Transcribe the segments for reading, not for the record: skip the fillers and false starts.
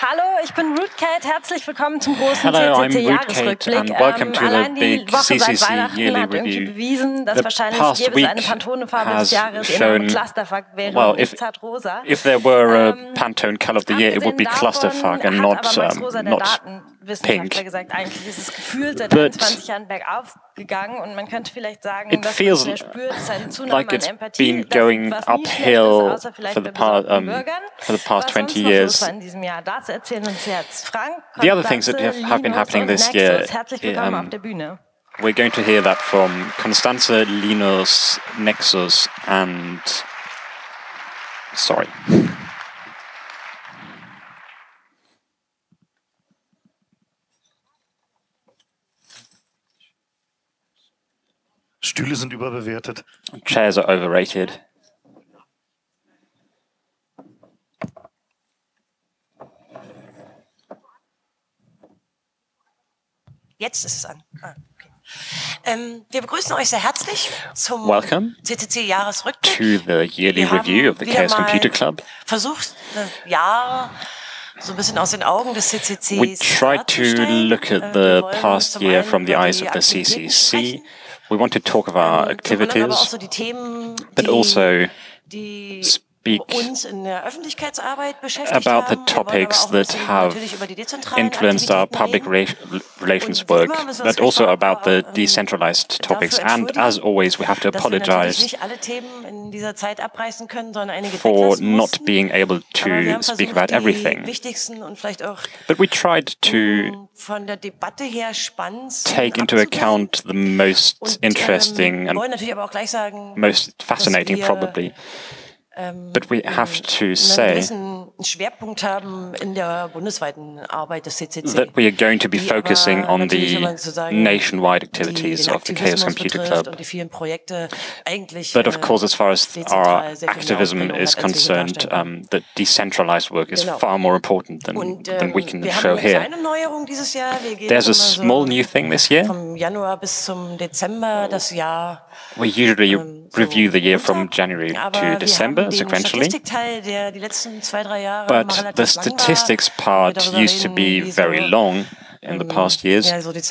Hallo, ich bin Rootcat. Herzlich willkommen zum großen Hello, I'm CCC-Jahresrückblick. Rootcat and welcome to the Allein die big Woche seit CCC Weihnachten yearly hat irgendwie review. bewiesen, dass The wahrscheinlich past gäbe es week eine Pantone-Farbe des has Jahres, ihr Name shown, Clusterfuck wäre well, und nicht zartrosa. if there were a Pantone color of the year, it would be clusterfuck and hat aber Max not Rosa, der not Datenwissenschaftler, pink. gesagt, eigentlich ist es gefühlt seit But 21 Jahren bergauf gegangen und man könnte vielleicht sagen, it dass man feels mehr spürt, es ist eine Zunahme like an it's Empathie, been going was nie schlecht ist, uphill außer vielleicht for the bei besorgten past Bürgern. for the past Was 20 sonst noch los years. war in diesem Jahr, dazu erzählen uns jetzt Frank, The other things that Constanze, have been Linus happening und this Nexus. year, Herzlich willkommen auf der Bühne. we're going to hear that from Constanze, Linus, Nexus, and sorry. Stühle sind überbewertet. Chairs are overrated. Jetzt ist es an. Okay. Wir begrüßen euch sehr herzlich zum Welcome CCC-Jahresrückblick. to the yearly review of the Chaos Computer Club. Versucht, das Jahr so ein bisschen aus den Augen des CCCs We tried to look at the past year from the eyes of the CCC. We want to talk of our activities, but also speak uns in der Öffentlichkeitsarbeit beschäftigt about the haben. topics that have influenced our public relations work, but also about the decentralized topics. And as always, we have to apologize for not being able to speak about everything. But we tried to take into account the most interesting and most fascinating, probably. But we have to say that we are going to be focusing on the nationwide activities of the Chaos Computer Club. But of course, as far as our activism is concerned, the decentralized work is far more important than we can show here. There's a small new thing this year. We usually review the year from January to December, sequentially. But the statistics part used to be very long in the past years,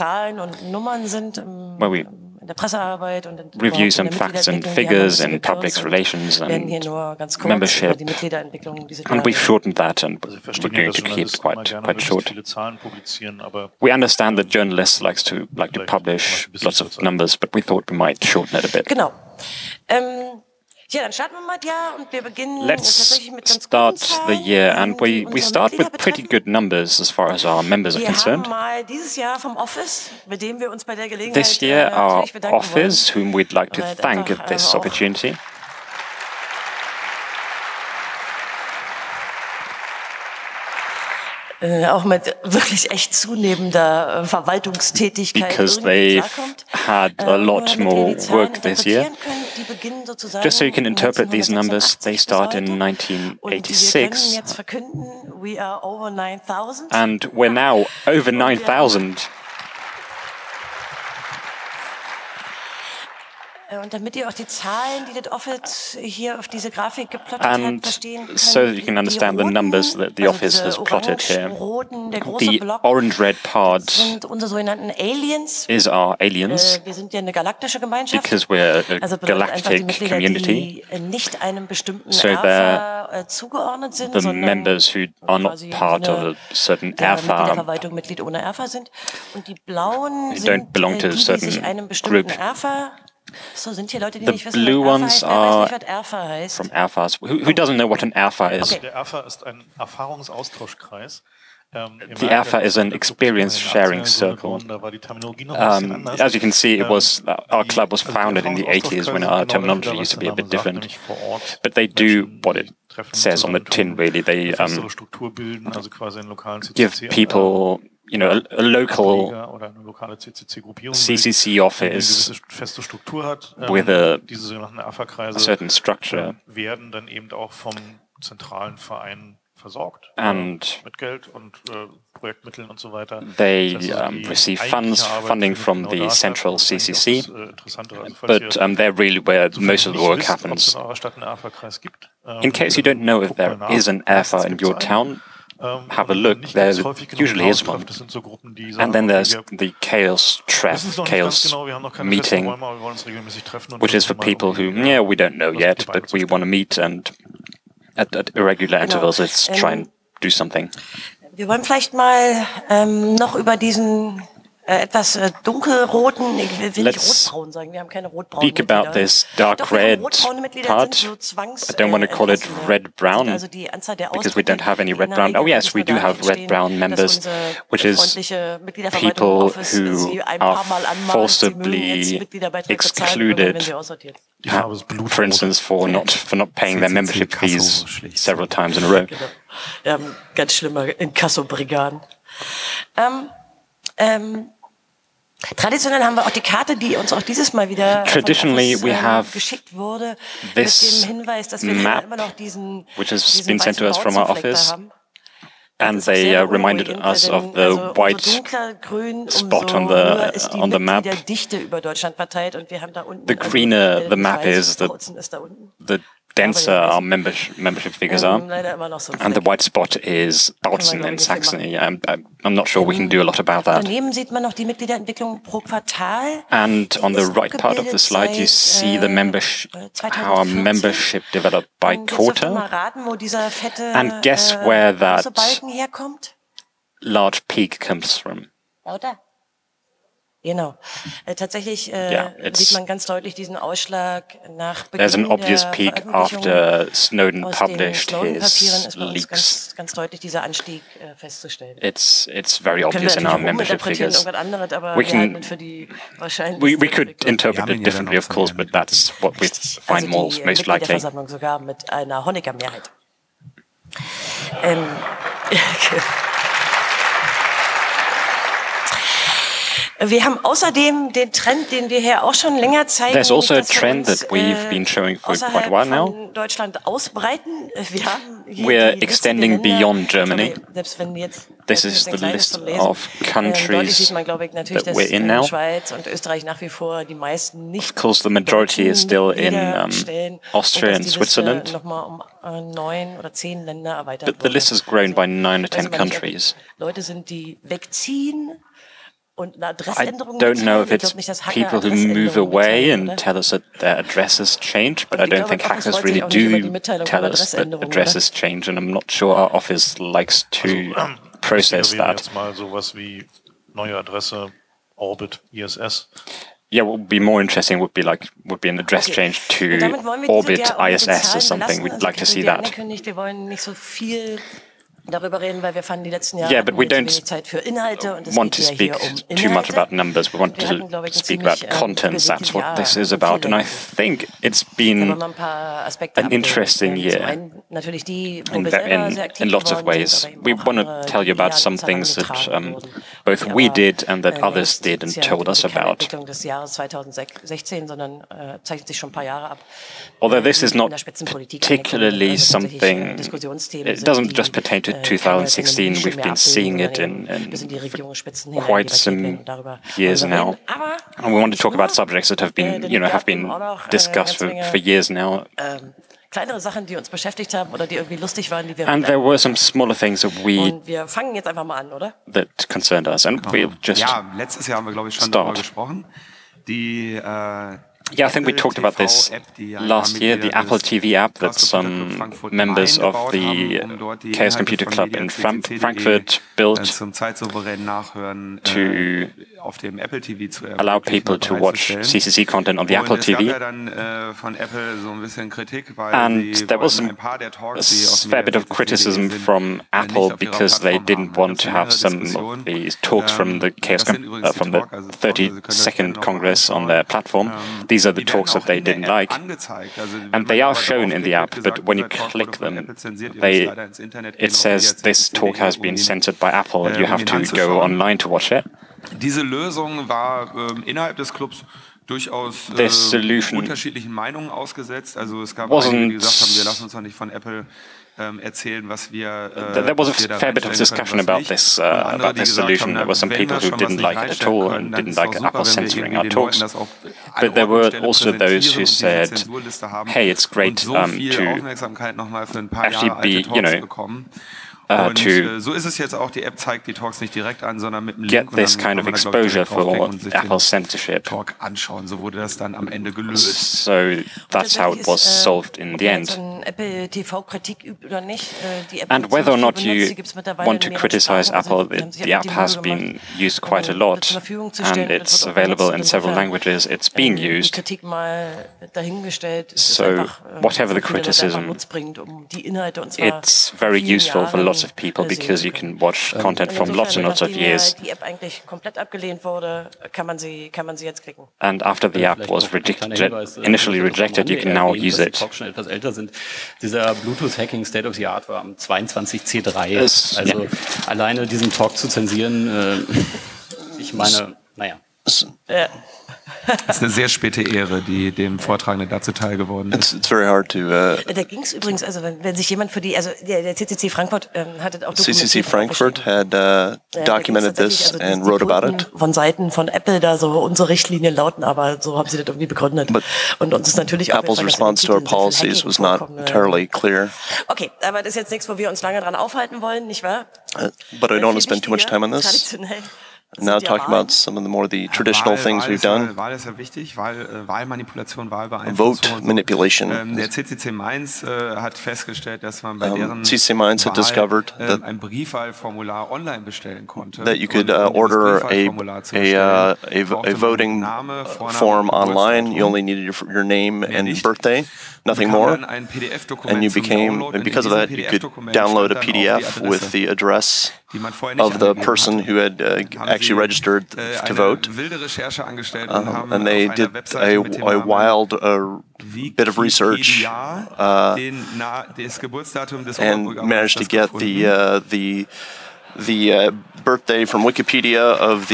where we review some facts and figures in public relations and membership, and we've shortened that, and we're going to keep it quite short. We understand that journalists like to publish lots of numbers, but we thought we might shorten it a bit. Let's start the year, and we start with pretty good numbers as far as our members are concerned. This year, our office, whom we'd like to thank at this opportunity, auch mit wirklich echt zunehmender Verwaltungstätigkeit because they've had a lot more work this year. Just so you can interpret these numbers, they start in 1986, and we're now over 9,000. Und damit ihr auch die Zahlen, die das Office hier auf diese Grafik geplottet hat, verstehen könnt, so that you can understand the numbers that the office has plotted here. The orange-red part is our aliens, wir sind ja eine galaktische Gemeinschaft, because we're a galactic community. So they're the members who are not part of a certain alpha, who don't belong to a certain group. The blue ones are from alphas. Who doesn't know what an alpha is? Der Alpha ist ein Erfahrungsaustauschkreis. The alpha is an experience sharing circle. As you can see, our club was founded in the 80s when our terminology used to be a bit different. But they do what it says on the tin, really. They give people, a local CCC office with a certain structure, and they receive funding from the central CCC, but they're really where most of the work happens. In case you don't know if there is an AFA in your town, have a look, there usually is one. And then there's the chaos meeting, which is for people who, we don't know yet, but we want to meet, and at irregular intervals, let's try and do something. Wir wollen vielleicht mal noch über diesen etwas dunkelroten, ich will nicht rotbraun sagen, wir haben keine rotbraunen Mitglieder. Speak about this dark red part. I don't want to call it red-brown, because we don't have any red-brown. Oh yes, we do have red-brown members, which is people who are forcibly excluded, for instance, for not paying their membership fees several times in a row. Ganz schlimme Inkasso-Brigaden. Traditionell haben wir auch die Karte, die uns auch dieses Mal wieder geschickt wurde, mit dem Hinweis, dass wir immer noch diesen weißen Bauzufleck haben. And they reminded us of the white spot on the map. The greener the map is, the denser our membership figures are. And the white spot is Bautzen in Saxony. I'm not sure we can do a lot about that. And on the right part of the slide, you see the how our membership developed by quarter. And guess where that large peak comes from? Genau. Tatsächlich sieht man ganz deutlich diesen Ausschlag nach Beginn There's an obvious peak after Snowden published his leaks. Ganz deutlich dieser Anstieg festzustellen. It's very obvious in our membership figures. We could interpret it differently, of course, but that's what we find most likely. Der Versammlung sogar mit einer Honecker-Mehrheit. Wir haben außerdem den Trend, den wir hier auch schon länger zeigen, There's also a trend that we've been showing for quite a while now. Deutschland ausbreiten. We're extending beyond Germany. This is the list of countries that we're in now. Of course, the majority is still in Austria and Switzerland. But the list has grown by 9 or 10 countries. Leute sind, die wegziehen. I don't know if it's people who move away and tell us that their addresses change, but I don't think hackers really do tell us that addresses change, and I'm not sure our office likes to process that. Jetzt mal sowas wie neue Adresse, Orbit, ISS. Yeah, what would be more interesting would be an address change to Orbit, ISS or something. We'd like to see that. Darüber reden, weil wir fanden die letzten Jahre but we don't want to speak too much about numbers. We want to speak about contents. That's what this is about. And I think it's been an interesting year in lots of ways. We want to tell you about some things that both we did and that others did and told us about. Although this is not particularly something, it doesn't just pertain to 2016, we've been seeing it in quite some years now. And we want to talk about subjects that have been discussed for years now. And there were some smaller things that concerned us, and we'll just start. Yeah, I think we talked about this last year, the Apple TV app that some members of the Chaos Computer Club in Frankfurt built to allow people to watch CCC content on the Apple TV. And there was a fair bit of criticism from Apple because they didn't want to have some of these talks from the from the 32nd Congress on their platform. These are the talks that they didn't like, and they are shown in the app, but when you click them, it says this talk has been censored by Apple and you have to go online to watch it. Diese Lösung war innerhalb des Clubs durchaus unterschiedlichen Meinungen ausgesetzt. Also es gab einige, die gesagt haben, wir lassen uns doch nicht von Apple erzählen, was wir There was a fair bit of discussion about this solution. There were some people who didn't like it at all and didn't like Apple censoring our talks. But there were also those who said, hey, it's great to actually be, so ist es jetzt auch, die App zeigt die Talks nicht direkt an, sondern mit einem get Link this kind of exposure for Apple's censorship. Talk anschauen. So wurde das dann am Ende gelöst. So that's how it was solved in the end. Apple TV Kritik übt oder nicht, die App and whether or not you want to criticize Apple, the app has been used quite a lot, and it's available in several languages. It's being used. So whatever the criticism, it's very useful for lots of people because you can watch content from lots and lots of years. And after the app was initially rejected, you can now use it. Dieser Bluetooth-Hacking State of the Art war am 22C3. Also alleine diesen Talk zu zensieren, ich meine, naja. Das ist eine sehr späte Ehre, die dem Vortragenden dazu teil geworden ist. It's very hard to. Da ging es übrigens, also wenn sich jemand für die, also der CCC Frankfurt hat auch CCC Frankfurt had documented this and wrote about it. Von Seiten von Apple da so unsere Richtlinien lauten, aber so haben sie das irgendwie begründet. Und uns ist natürlich auch Apple's response to our policies was not entirely clear. Okay, aber das ist jetzt nichts, wo wir uns lange dran aufhalten wollen, nicht wahr? But I don't want to spend too much time on this. Now talking about some of the traditional things we've done. Wahl ist ja wichtig, Wahlmanipulation, Wahlbeeinflussung. Vote manipulation. Der CCC Mainz hat festgestellt, dass man bei deren CCC Mainz had discovered that ein Briefwahlformular online bestellen konnte. That you could order a voting form online. You only needed your name and birthday, nothing more. And you became, and because of that, you could download a PDF with the address of the person who had actually registered to vote. And they did a wild bit of research and managed to get the birthday from Wikipedia of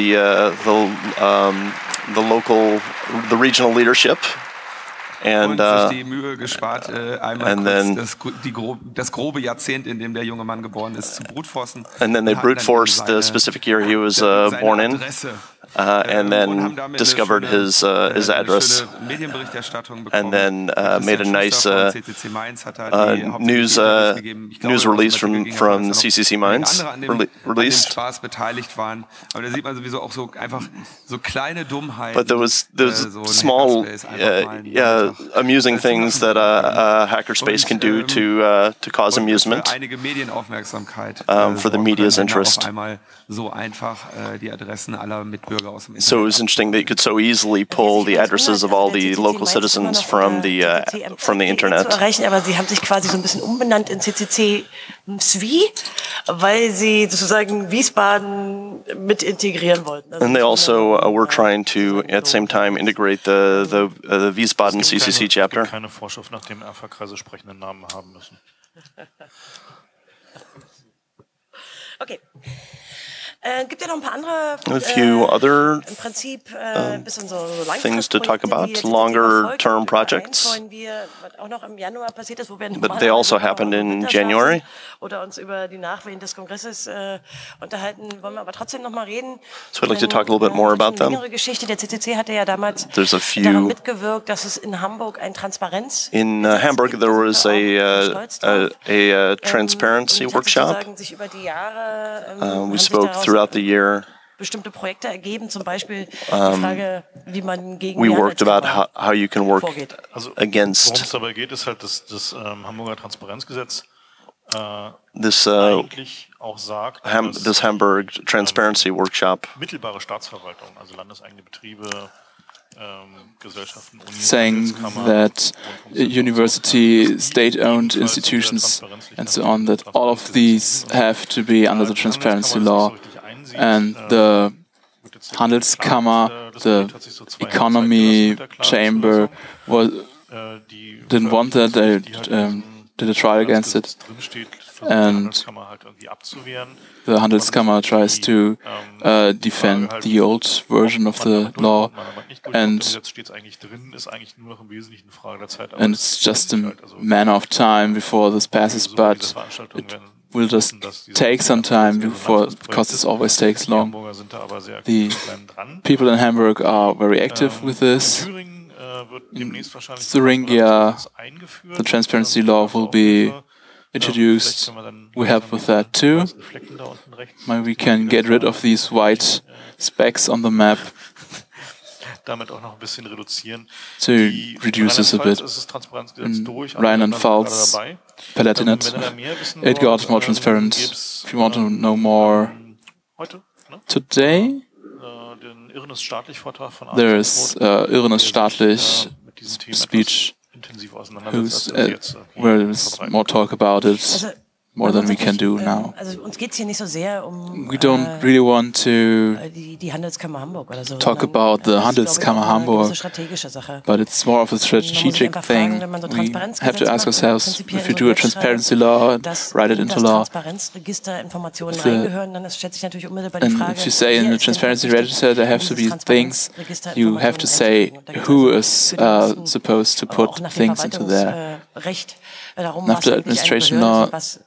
the regional leadership. And sich die Mühe gespart, einmal das grobe Jahrzehnt, in dem der junge Mann geboren ist, zu brutforcen. And then they brute forced the specific year he was born in. And then discovered his address, and then made a nice news release from the CCC Mainz released. But there was small, amusing things that hackerspace can do to cause amusement for the media's interest. So it was interesting that you could so easily pull the addresses of all the local citizens from the internet. Aber sie haben sich quasi so ein bisschen umbenannt in CCC SWI, weil sie sozusagen Wiesbaden mit integrieren wollten. And they also were trying to at the same time integrate the Wiesbaden CCC chapter. Keine Vorschrift nach dem Erfa-Kreise sprechenden Namen haben müssen. Okay. Gibt ja noch ein paar andere im Prinzip bisschen so things to talk about, longer-term projects. Auch noch im Januar passiert ist, wo wir But they also happened in January. Oder uns über die Nachwehen des Kongresses unterhalten, wollen wir aber trotzdem noch mal reden. So I'd like to talk a little bit more about them. Geschichte. Der CCC hatte ja damals daran mitgewirkt, dass es in Hamburg ein Transparenz. In Hamburg there was a transparency workshop. We spoke throughout the year. Bestimmte Projekte ergeben, zum Beispiel die Frage, wie man gegen we worked about how you can work against. Worum es dabei geht, ist halt das Hamburger Transparenzgesetz this eigentlich auch sagt, this Hamburg Transparency Workshop. Mittelbare Staatsverwaltung, also landeseigene Betriebe, Gesellschaften, saying that university, state-owned institutions and so on, that all of these have to be under the transparency law, and the Handelskammer, the economy chamber, didn't want that. They did a trial against it, and the Handelskammer tries to defend the old version of the law, and it's just a matter of time before this passes, but it will just take some time because this always takes long. The people in Hamburg are very active with this. In Thuringia, the transparency law will be introduced will help with that too. Maybe we can get rid of these white specks on the map to reduce this a bit. In Rheinland-Pfalz, Palatinate, it got more transparent. If you want to know more today, there is Irrenes Staatlich speech where there's more talk about it, more than we can do now. We don't really want to talk about the Handelskammer Hamburg, but it's more of a strategic thing. We have to ask ourselves, if you do a transparency law and write it into law, and if you say in the transparency register there have to be things, you have to say who is supposed to put things into there. And after administration law,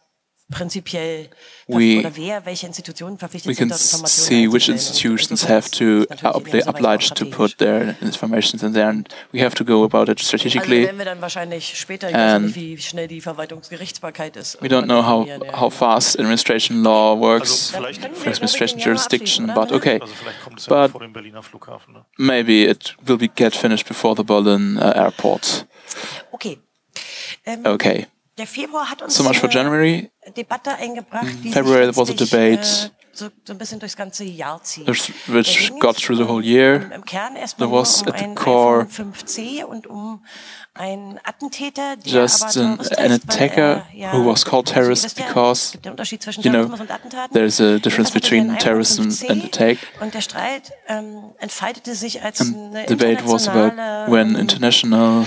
we can see which institutions have to obliged to put their information in there, and we have to go about it strategically. And we don't know how fast administration law works for administration jurisdiction, but okay. But maybe it will get finished before the Berlin airport. Okay. So much for January. In February there was a debate which got through the whole year. There was at the core just an attacker who was called terrorist because, you know, there's a difference between terrorism and attack. And the debate was about when international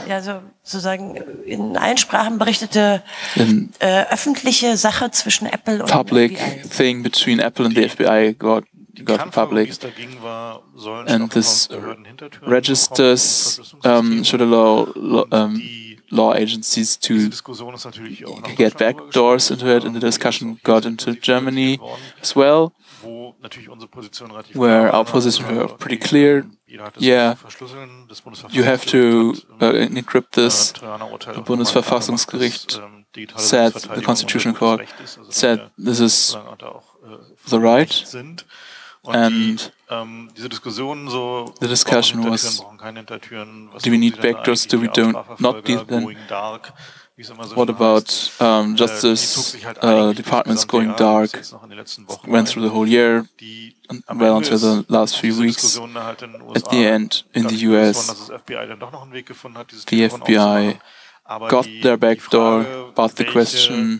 public thing between Apple and the FBI got public, and this registers should allow law agencies to get backdoors into it, and the discussion got into Germany as well, where our positions were pretty clear. Yeah, you have to encrypt this. The Bundesverfassungsgericht said, the Constitutional Court said this is the right. And the discussion was, do we need backdoors, do we not need them? What about justice departments going dark? Went through the whole year, well until the last few weeks. At the end, in the US, the FBI got their backdoor, but the question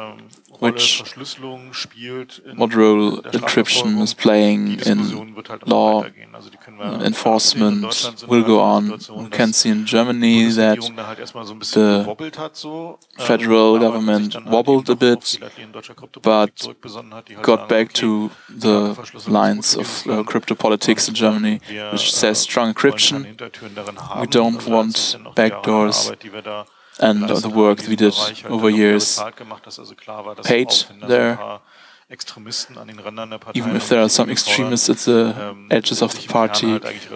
what role encryption is playing in law enforcement will go on. We can see in Germany that the federal government wobbled a bit, but got back to the lines of crypto politics in Germany, which says strong encryption. We don't want backdoors. And the work that we did over years paid there. Even if there are some extremists at the edges of the party,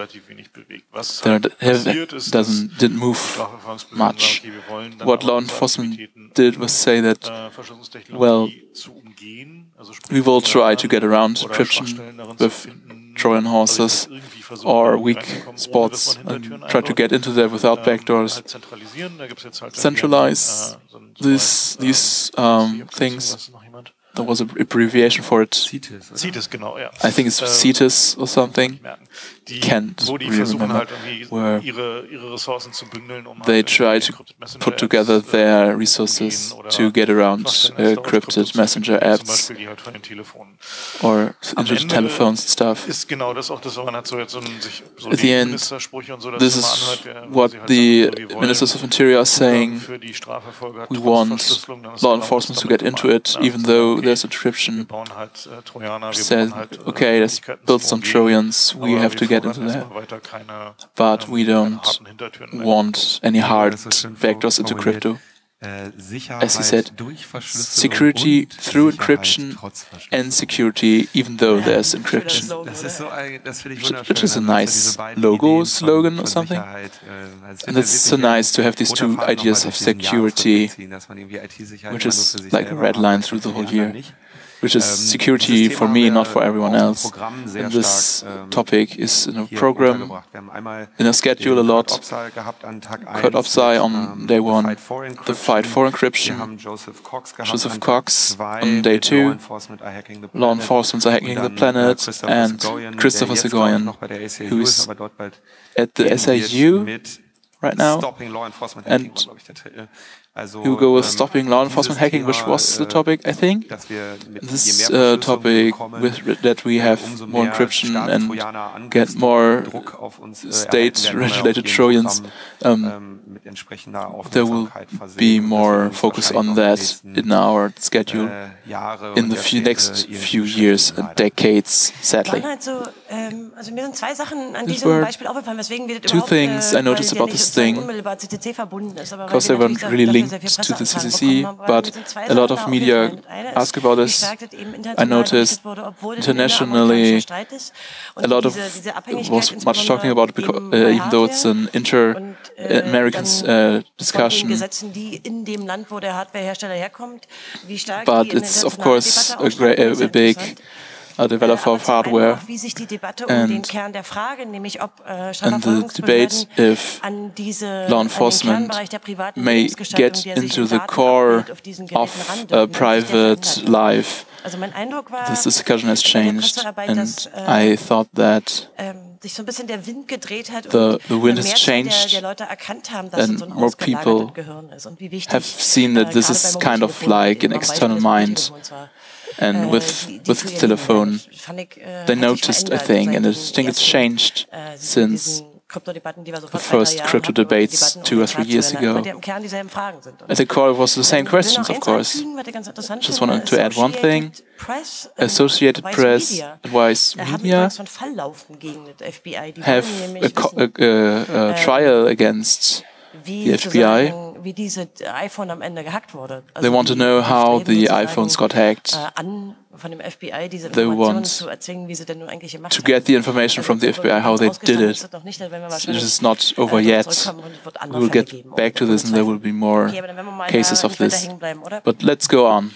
didn't move much. What law enforcement did was say that, well, we will try to get around encryption with Trojan horses or weak spots and try to get into there without backdoors. Centralize these things. There was an abbreviation for it. I think it's CITES or something. Can't really remember. Where they try to put together their resources to get around encrypted messenger apps or internet telephones and stuff. At the end, this is what the ministers of Interior are saying. We want law enforcement to get into it, even though there's encryption. Said, okay, let's build some Trojans, we have to get into there. But we don't want any hard backdoors into crypto. as he said, security through encryption and security even though there's encryption. Which is a nice logo slogan or something. And it's so nice to have these two ideas of security, which is like a red line through the whole year. Which is security for me, not for everyone else. And this topic is in a program, in a schedule a lot. Kurt Opsai on day 1, the fight for encryption. Joseph Cox on day 2, law enforcement are hacking the planet, and Christopher Segoyan, who is at the SAU right now, and who go with stopping law enforcement hacking, which was the topic, I think. This topic that we have more encryption and get more state-regulated trillions, there will be more focus on that in our schedule in the next few years and decades, sadly. These were two things I noticed about this thing, because they weren't really linked to the CCC, but a lot of media ask about this. I noticed internationally a lot of was much talking about it, because, even though it's an inter-American discussion. But it's of course a big developer of hardware, and the debate if law enforcement may get into the core of private life. This discussion has changed, and I thought that the wind has changed, and more people have seen that this is kind of like an external mind. And with the telephone, they noticed a thing, and I think it's changed since the first crypto debates 2 or 3 years ago. At the core, it was the same questions, of course. Just wanted to add one thing. Associated Press, Advice Media have a trial against the FBI. They want to know how the iPhones got hacked. They want to get the information from the FBI, how they did it. It is not over yet. We will get back to this, and there will be more cases of this. But let's go on.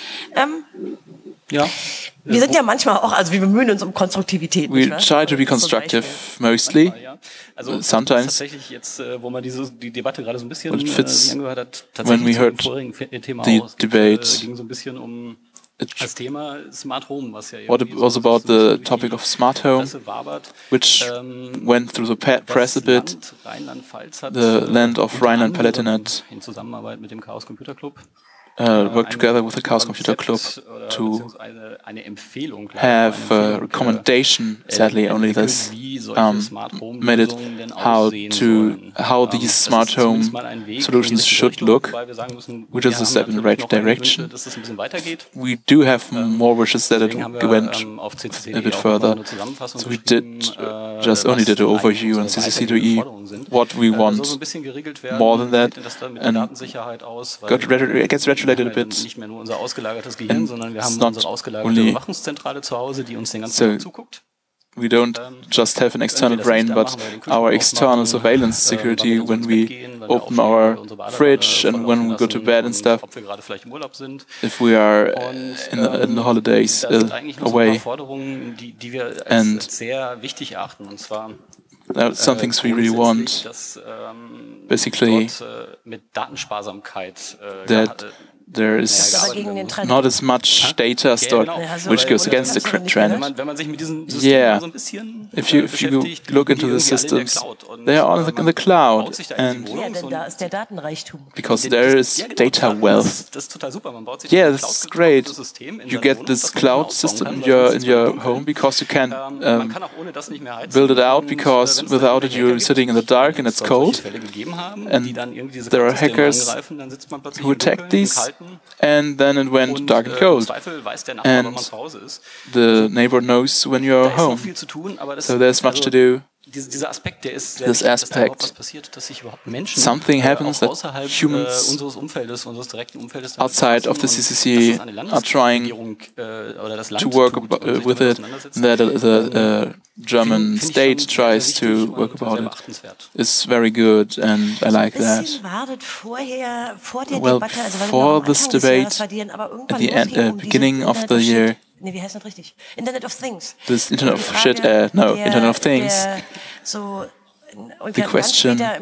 Ja. Wir sind ja manchmal auch, also wir bemühen uns Konstruktivität. We try to be constructive mostly. Also sometimes. Tatsächlich jetzt, wo man die Debatte gerade so ein bisschen angehört hat, when we heard Thema the debate, ging so ein bisschen das Thema Smart Home, was ja what was about the topic of smart home, which went through the press a bit. The land of Rhineland-Palatinate in Zusammenarbeit mit dem Chaos Computer Club worked together with the Chaos Computer Club to have a recommendation, sadly only this, made it how these smart home solutions should look, which is a step in the right direction. We do have more wishes that it went a bit further. So we just only did an overview on CCC2E, what we want more than that, and gets regulated a bit. Nicht mehr nur unser ausgelagertes Gehirn, sondern wir haben unsere ausgelagerte Überwachungszentrale zu Hause, die uns den ganzen Tag zuguckt. We don't just have an external brain, but our external surveillance security when we open our fridge and when we go to bed and stuff. If we are in the holidays away. And there are some things we really want. Basically, that there is not as much data stored, which goes against the trend. Yeah, if you look into the systems, they are in the cloud, and because there is data wealth. Yeah, that's great. You get this cloud system in your home because you can build it out, because without it you're sitting in the dark and it's cold, and there are hackers who attack these. And then it went dark and cold, and the neighbor knows when you're home, so there's much to do. Dieser Aspekt, der ist sehr wichtig, dass da überhaupt was passiert, dass sich überhaupt Menschen something happens that humans unseres Umfeldes, unseres direkten Umfeldes outside of the CCC are trying to work with it, that the German state tries to work about it. It's very good, and I like that. Well, before this debate, at the beginning of the year, Nee, wie heißt das richtig? Internet of Things. This Internet of Shit, Internet of Things. The question that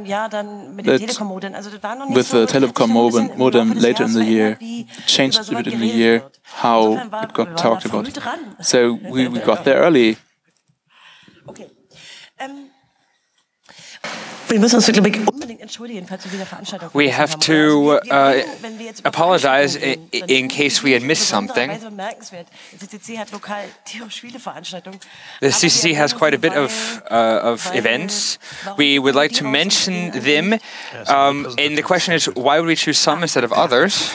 with the telecom modem later in the year changed a bit in the year how it got talked about. So we got there early. Okay. Wir müssen uns, glaube ich, unbedingt entschuldigen, falls wir wieder Veranstaltungen. We have to apologize in case we had missed something. The CCC has quite a bit of events. We would like to mention them. And the question is, why would we choose some instead of others?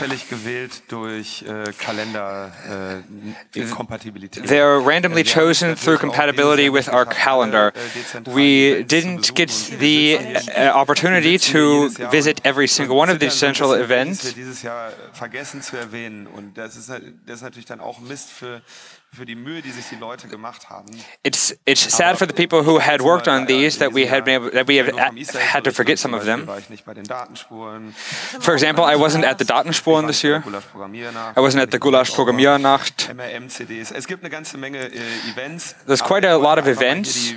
They're randomly chosen through compatibility with our calendar. We didn't get the opportunity to visit every single one of these central events. It's sad for the people who had worked on these that we have had to forget some of them. For example, I wasn't at the Datenspuren this year. I wasn't at the Gulasch Programmiernacht. There's quite a lot of events.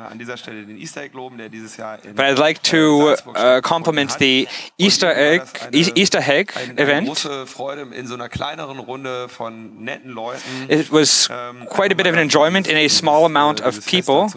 But I'd like to compliment the Easter egg event. It was quite a bit of an enjoyment in a small amount of people.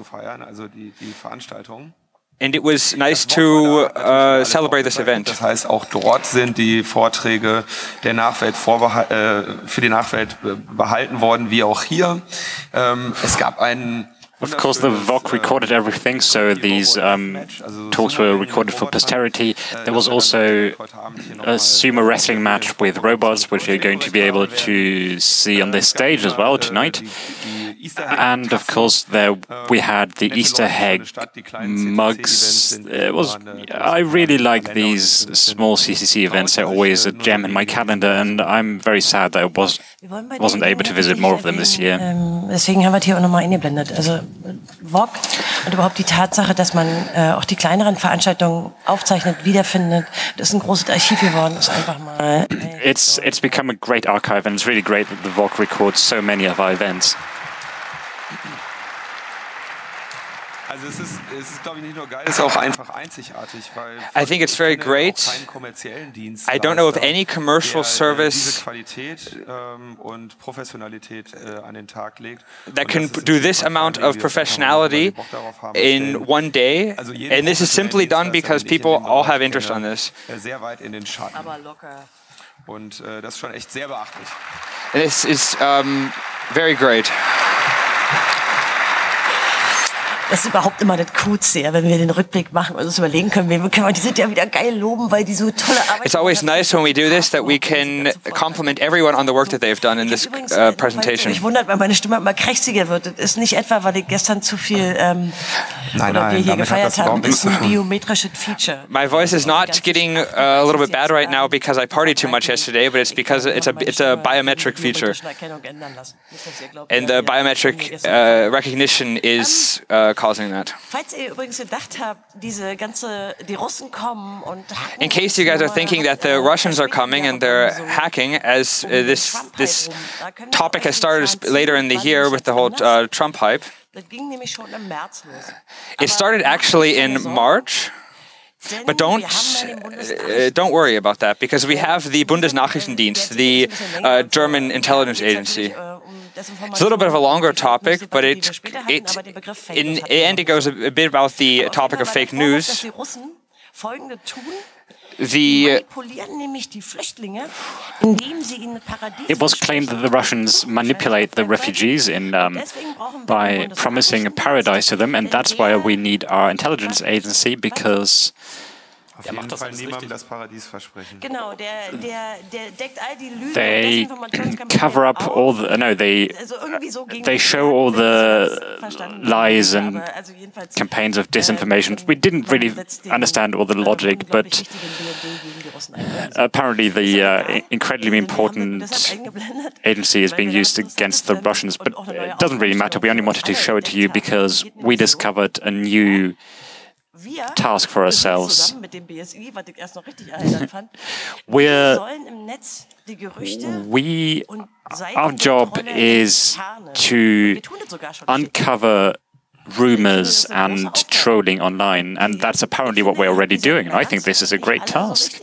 And it was nice to celebrate this event. Das heißt, auch dort sind die Vorträge der Nachwelt für die Nachwelt behalten worden, wie auch hier. Es gab einen Of course, the VOC recorded everything, so these talks were recorded for posterity. There was also a sumo wrestling match with robots, which you're going to be able to see on this stage as well tonight. And of course, there we had the Easter egg mugs. I really like these small CCC events. They're always a gem in my calendar, and I'm very sad that I wasn't able to visit more of them this year. Deswegen haben wir hier auch nochmal eingeblendet. Also VOC und überhaupt die Tatsache, dass man auch die kleineren Veranstaltungen aufzeichnet, wiederfindet. Das ist ein großes Archiv geworden. Ist einfach mal. It's become a great archive, and it's really great that the VOC records so many of our events. Also es ist, glaube ich, nicht nur geil, es ist auch einfach einzigartig, weil I think it's very great. I don't know of any commercial service und Professionalität an den Tag legt. That can do this amount of professionality in one day, and this is simply done because people all have interest on this. Sehr weit in den Schatten. Aber locker. Und das ist schon echt sehr beachtlich. And this is very great. Das ist überhaupt immer das Coolste, wenn wir den Rückblick machen und uns überlegen können, wie können wir die sind ja wieder geil loben, weil die so tolle Arbeit. It's always nice when we do this that we can compliment everyone on the work that they've done in this presentation. Mich wundert, weil meine Stimme immer krächziger wird. Das ist nicht etwa, weil ich gestern zu viel oder wir hier gefeiert haben. Das ist ein biometrisches Feature. My voice is not getting a little bit bad right now because I partied too much yesterday, but it's because it's a biometric feature. And the biometric recognition is causing that. Falls ihr übrigens gedacht habt, die Russen kommen und in case you guys are thinking that the Russians are coming and they're hacking, as this topic has started later in the year with the whole Trump hype. It started actually in March. But don't worry about that, because we have the Bundesnachrichtendienst, the German intelligence agency. It's a little bit of a longer topic, but in the end it goes a bit about the topic of fake news. It was claimed that the Russians manipulate the refugees by promising a paradise to them, and that's why we need our intelligence agency, because Auf jeden Fall niemandem das Paradies versprechen. Genau, der deckt all die Lügen they cover up all the they show all the lies and campaigns of disinformation. We didn't really understand all the logic, but apparently the incredibly important agency is being used against the Russians, but it doesn't really matter. We only wanted to show it to you because we discovered a new task for ourselves. Our job is to uncover rumors and trolling online, and that's apparently what we're already doing. I think this is a great task.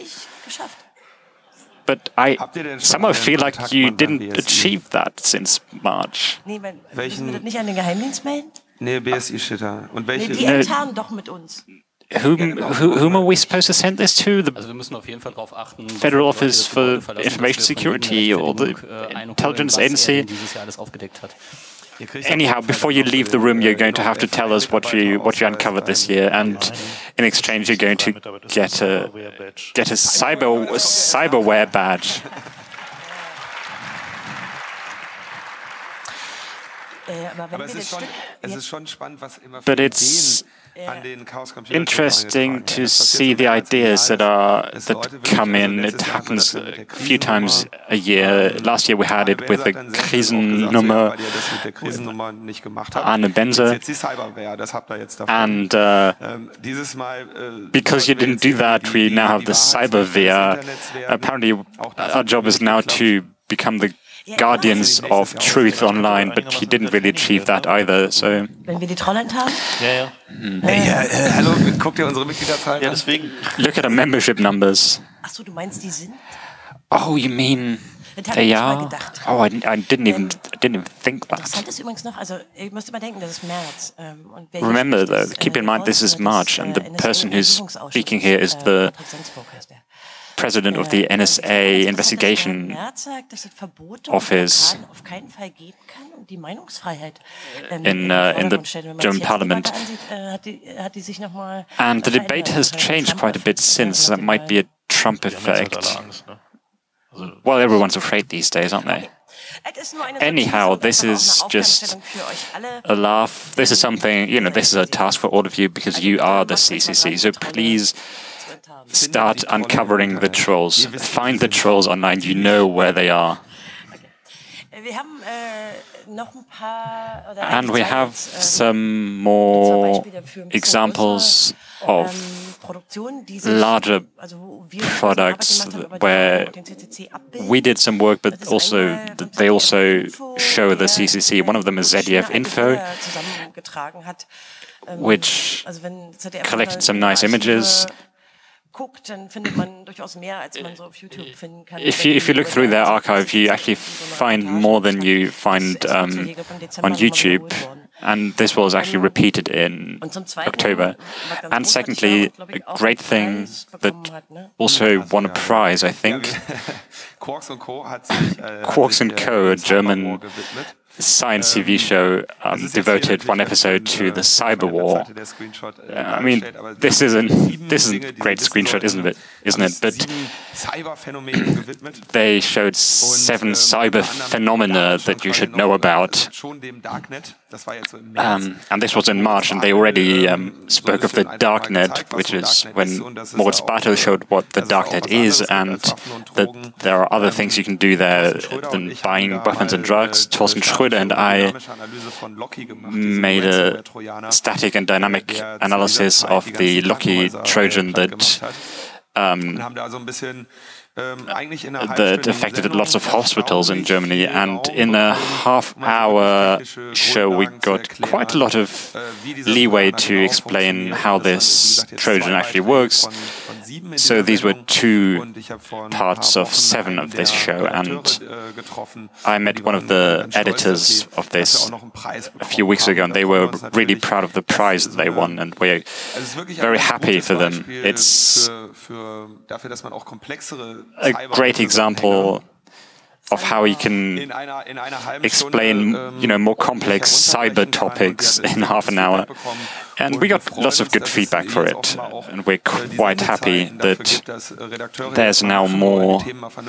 But I somehow feel like you didn't achieve that since March. Nee, BSI-Shitter. Und welche? Die intern doch mit uns. Whom are we supposed to send this to? The wir müssen auf jeden Fall darauf achten, Federal Office for Information Security or the Intelligence Agency? Dieses Jahr alles aufgedeckt hat. Anyhow, before you leave the room, you're going to have to tell us what you uncovered this year, and in exchange, you're going to get a cyberware badge. But it's interesting to see the ideas that come in. It happens a few times a year. Last year we had it with the Krisennummer, Arne Benzer, and because you didn't do that, we now have the Cyberwehr. Apparently, our job is now to become the guardians of truth online, but he didn't really achieve that either. So. Wenn wir die Trollhand haben? Ja. Hallo, guckt ihr unsere Mitgliederzahlen? Ja, deswegen. Look at our membership numbers. Ach so, du meinst, die sind? Oh, you mean they are? Oh, I didn't even think that. Interessant ist übrigens noch, also ihr müsst immer denken, das ist März. Remember though, keep in mind this is March, and the person who's speaking here is the president of the NSA investigation office in the German parliament. And the debate has changed quite a bit since. That might be a Trump effect. Well, everyone's afraid these days, aren't they? Anyhow, this is just a laugh. This is something, this is a task for all of you because you are the CCC. So please start uncovering the trolls. Find the trolls online. You know where they are. And we have some more examples of larger products where we did some work, but also they also show the CCC. One of them is ZDF Info, which collected some nice images. If you look through their archive, you actually find more than you find on YouTube. And this was actually repeated in October. And secondly, a great thing that also won a prize, I think. Quarks & Co., a German science TV show, devoted one episode to the cyber war. I mean, this is a great screenshot, isn't it? But they showed 7 cyber phenomena that you should know about. And this was in March, and they already spoke of the Darknet, which is when Moritz Bartel showed what the Darknet is, and that there are other things you can do there than buying weapons and drugs. Thorsten Schröder and I made a static and dynamic analysis of the Loki Trojan that affected lots of hospitals in Germany, and in a half-hour show we got quite a lot of leeway to explain how this Trojan actually works. So these were 2 parts of 7 of this show, and I met one of the editors of this a few weeks ago, and they were really proud of the prize that they won, and we're very happy for them. It's a great example of how you can explain, more complex cyber topics in half an hour. And we got lots of good feedback for it. And we're quite happy that there's now more,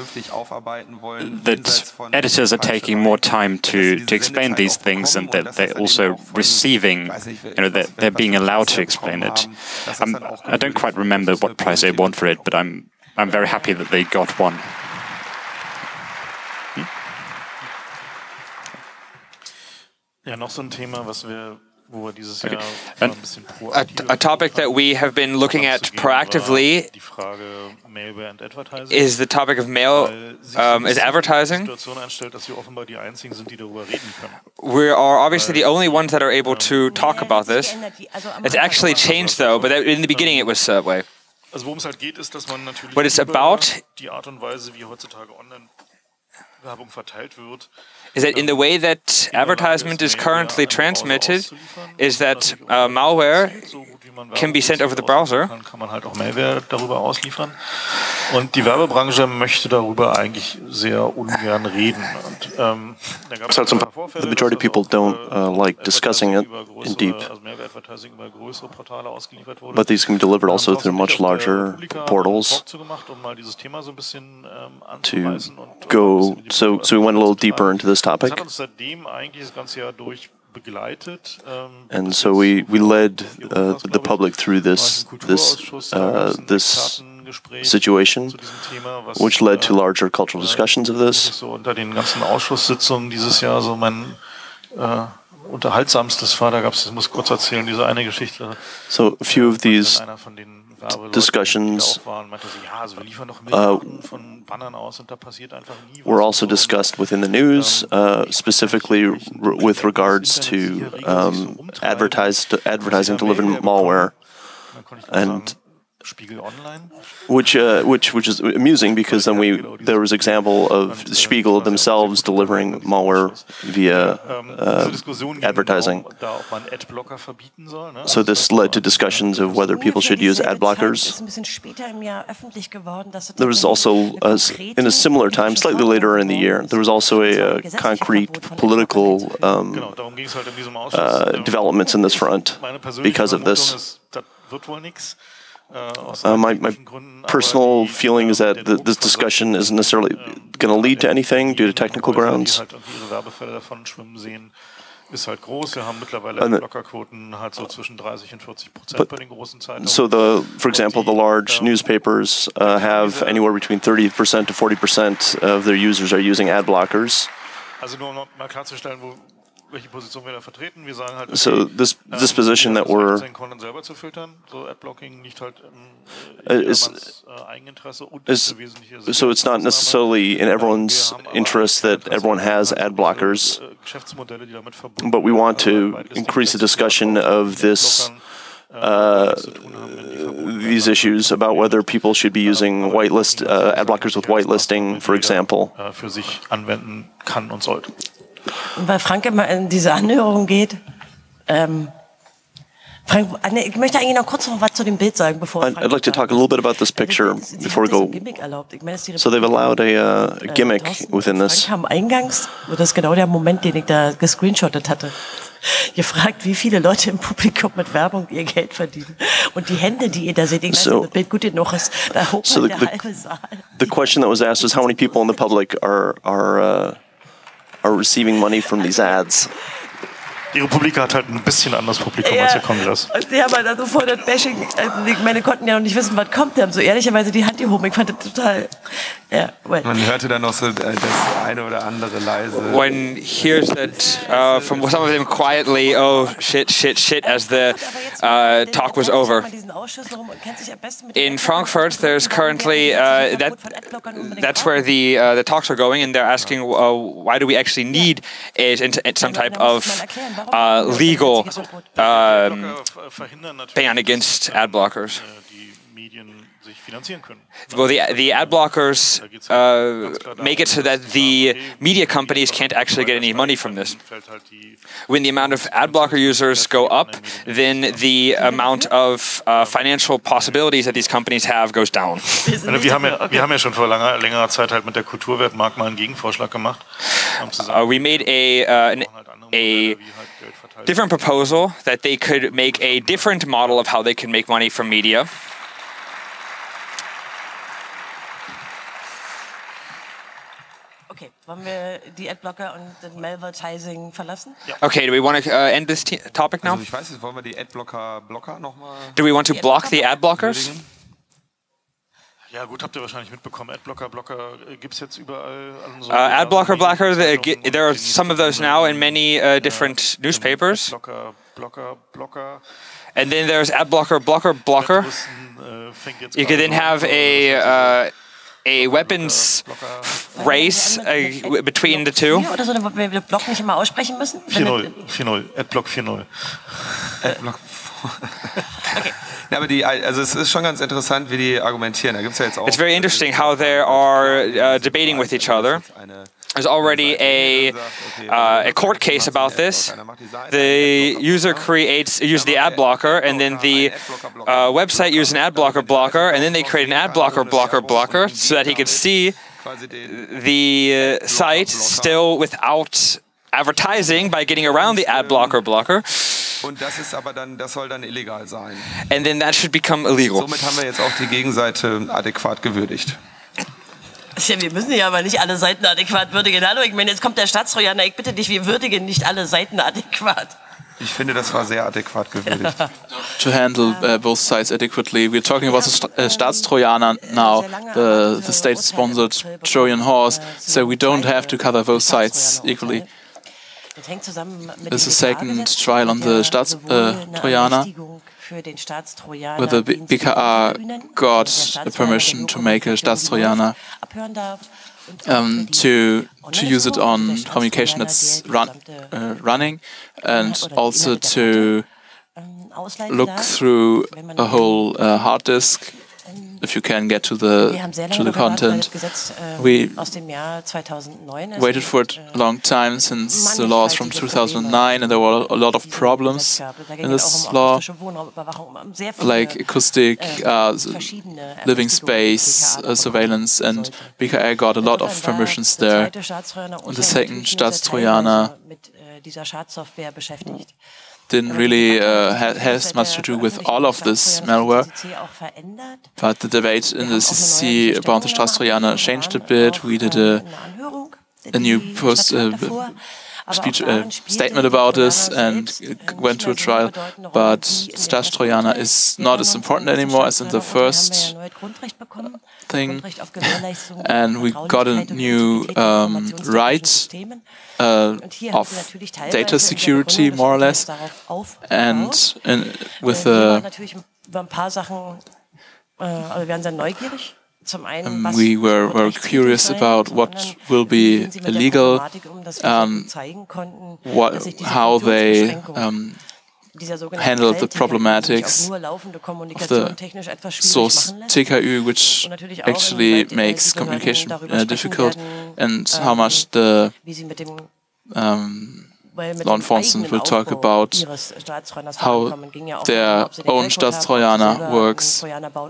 that editors are taking more time to explain these things, and that they're also receiving, they're being allowed to explain it. I don't quite remember what prize they won for it, but I'm very happy that they got one. Ja, noch so ein Thema, was wir a topic that we have been looking at proactively is the topic of mail is advertising. We are obviously the only ones that are able to talk about this. It's actually changed though, but in the beginning it was that way. What it's about is that in the way that advertisement is currently transmitted, is that malware can be sent over the browser. Kann man halt auch Malware darüber ausliefern. Und die Werbebranche möchte darüber eigentlich sehr ungern reden. Und da gab es halt so ein paar Vorfälle. The majority of people don't like discussing it in deep. But these can be delivered also through much larger portals. To go, so we went a little deeper into this topic. And so we led the public through this situation, which led to larger cultural discussions of this. Unter den ganzen Ausschusssitzungen dieses Jahr so mein unterhaltsamstes war, da gab es, ich muss kurz erzählen, diese eine Geschichte. So a few of these discussions were also discussed within the news, specifically with regards to advertising delivered malware, and which is amusing, because then there was example of Spiegel themselves delivering malware via advertising. So this led to discussions of whether people should use ad blockers. There was also, in a similar time, slightly later in the year, there was also a concrete political developments in this front because of this. My personal feeling is that this discussion isn't necessarily going to lead to anything due to technical grounds. For example, the large newspapers have anywhere between 30% to 40% of their users are using ad blockers. So this position that we're so it's not necessarily in everyone's interest that everyone has ad blockers, but we want to increase the discussion of these issues about whether people should be using whitelist ad blockers with whitelisting, for example. Weil Frank immer in diese Anhörung geht. Frank, ich möchte eigentlich noch kurz noch was zu dem Bild sagen, bevor I'd like to talk a little bit about this picture before we go. So they've allowed a gimmick within this. Frank haben eingangs, das ist genau der Moment, den ich da gescreenshottet hatte, gefragt, wie viele Leute im Publikum mit Werbung ihr Geld verdienen. Und die Hände, die ihr da seht, ich weiß nicht, ob das Bild gut genug ist, da hoch der halbe Saal. The question that was asked is how many people in the public are receiving money from these ads. Die Republik hat halt ein bisschen anderes Publikum als der Kongress. Die haben halt also vor das Bashing, meine konnten ja noch nicht wissen, was kommt. Die haben so ehrlicherweise die Hand gehoben. Ich fand das total. Man hörte dann noch so das eine oder andere leise. One hears that from some of them quietly, oh shit, as the talk was over. In Frankfurt, there's currently that's where the talks are going, and they're asking why do we actually need it in some type of legal ban against ad blockers. well, the ad blockers make it so that the media companies can't actually get any money from this. When the amount of ad blocker users go up, then the amount of financial possibilities that these companies have goes down. Wir haben ja schon vor längerer Zeit halt mit der Kulturwertmark mal einen Gegenvorschlag gemacht. We made a different proposal that they could make a different model of how they can make money from media. Okay, wollen wir die Adblocker und den Malvertising verlassen? Ja. Okay, do we want to end this topic now? Also ich weiß nicht, wollen wir die Adblocker nochmal? Do we want to block the adblockers? Ja gut, habt ihr wahrscheinlich mitbekommen. Adblocker gibt es jetzt überall. Adblocker, there are some of those now in many different newspapers. Blocker. And then there's adblocker, blocker. You can then have a weapons race between the two. Oder so, damit wir Block nicht immer aussprechen müssen? 4.0, Adblock 4.0. Adblock. Okay. Ja, aber also es ist schon ganz interessant, wie die argumentieren. Da gibt's ja jetzt auch. It's very interesting how they are debating with each other. There's already a court case about this. The user uses the ad blocker, and then the website uses an ad blocker, and then they create an ad blocker, so that he could see the site still without advertising by getting around the ad blocker. Und das soll dann illegal sein. And then that should become illegal. Somit haben wir jetzt auch die Gegenseite adäquat gewürdigt. Ja, wir müssen ja aber nicht alle Seiten adäquat würdigen. Hallo, ich meine, jetzt kommt der Staatstrojaner. Ich bitte dich, wir würdigen nicht alle Seiten adäquat. Ich finde, das war sehr adäquat gewürdigt. To handle both sides adequately, we're talking about the Staatstrojaner now, the state-sponsored Trojan horse, so we don't have to cover both sides equally. There's a second trial on the Staatstrojaner, where the BKA got the permission to make a Staatstrojaner to use it on communication that's running, and also to look through a whole hard disk if you can get to the content. We waited for it a long time since the laws from 2009, and there were a lot of problems in this law, like acoustic, living space, surveillance, and BKA got a lot of permissions there. And the second Staatstrojaner didn't really has much to do with all of this malware, but the debate in the CCC about the Staatstrojaner changed a bit. We did a new statement about this and went to a trial, but Staatstrojaner is not as important anymore as in the first thing, and we got a new right of data security, more or less, and with we were very curious about what will be illegal, how they handle the problematics of the source TKÜ, which actually makes communication difficult, and how much the law enforcement will talk about how their own Staatstrojaner works.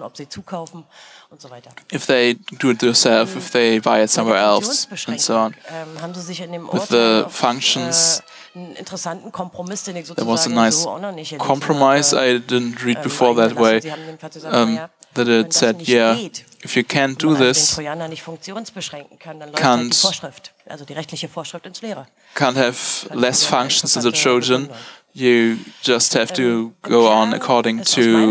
If they do it themselves, if they buy it somewhere else, and so on. With the functions, there was a nice compromise I didn't read before that way, that it said, yeah, if you can't do this, can't have less functions in the Trojan, you just have to go on according to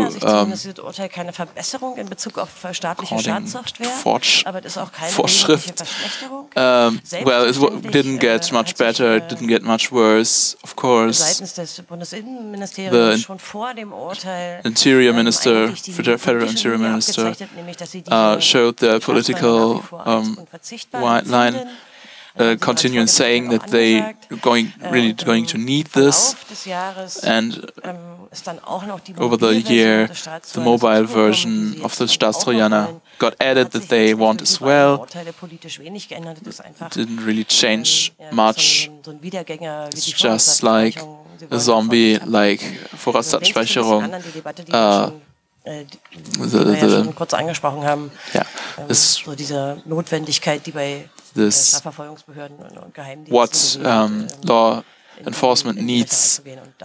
Vorschrift. Well, it didn't get much better, it didn't get much worse. Of course, the Interior Minister, Federal Interior Minister, showed their political line, continuing saying that they really going to need this, and over the year, the mobile version of the Staatstrojaner got added that they want as well. Didn't really change much. It's just like a zombie, like Vorratsdatenspeicherung. Schon kurz angesprochen haben, so diese Notwendigkeit, die bei Strafverfolgungsbehörden und Geheimdiensten law enforcement needs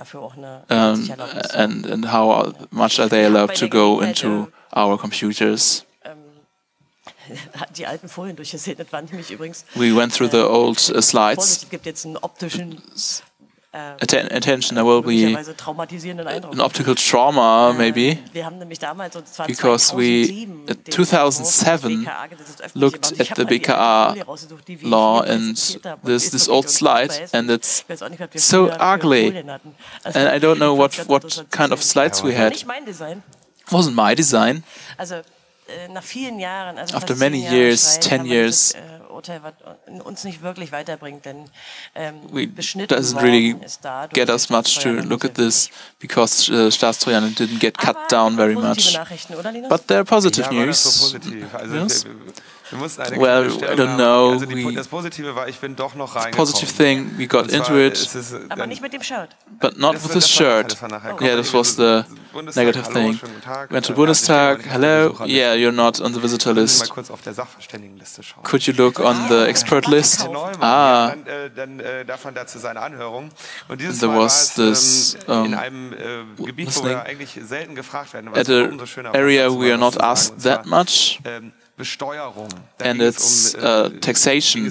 and how much are they allowed to go into our computers. Die alten Folien durchgesehen, das waren nämlich übrigens. We went through the old slides. Es gibt jetzt einen optischen attention, there will be an optical trauma, maybe, because we, in 2007, looked at the BKA law and there's this old slide, and it's so ugly, and I don't know what kind of slides we had. It wasn't my design. After many years, 10 years, doesn't really get us much to look at this because Staatstrojaner didn't get cut down very much. But there are positive news. Yes? Well, I don't know. The positive thing, we got into it, but not with this shirt. Yeah, this was the negative thing. Went to Bundestag, hello, yeah, you're not on the visitor list. Could you look on the expert list? Ah, there was this listening at an area we are not asked that much. And it's taxation.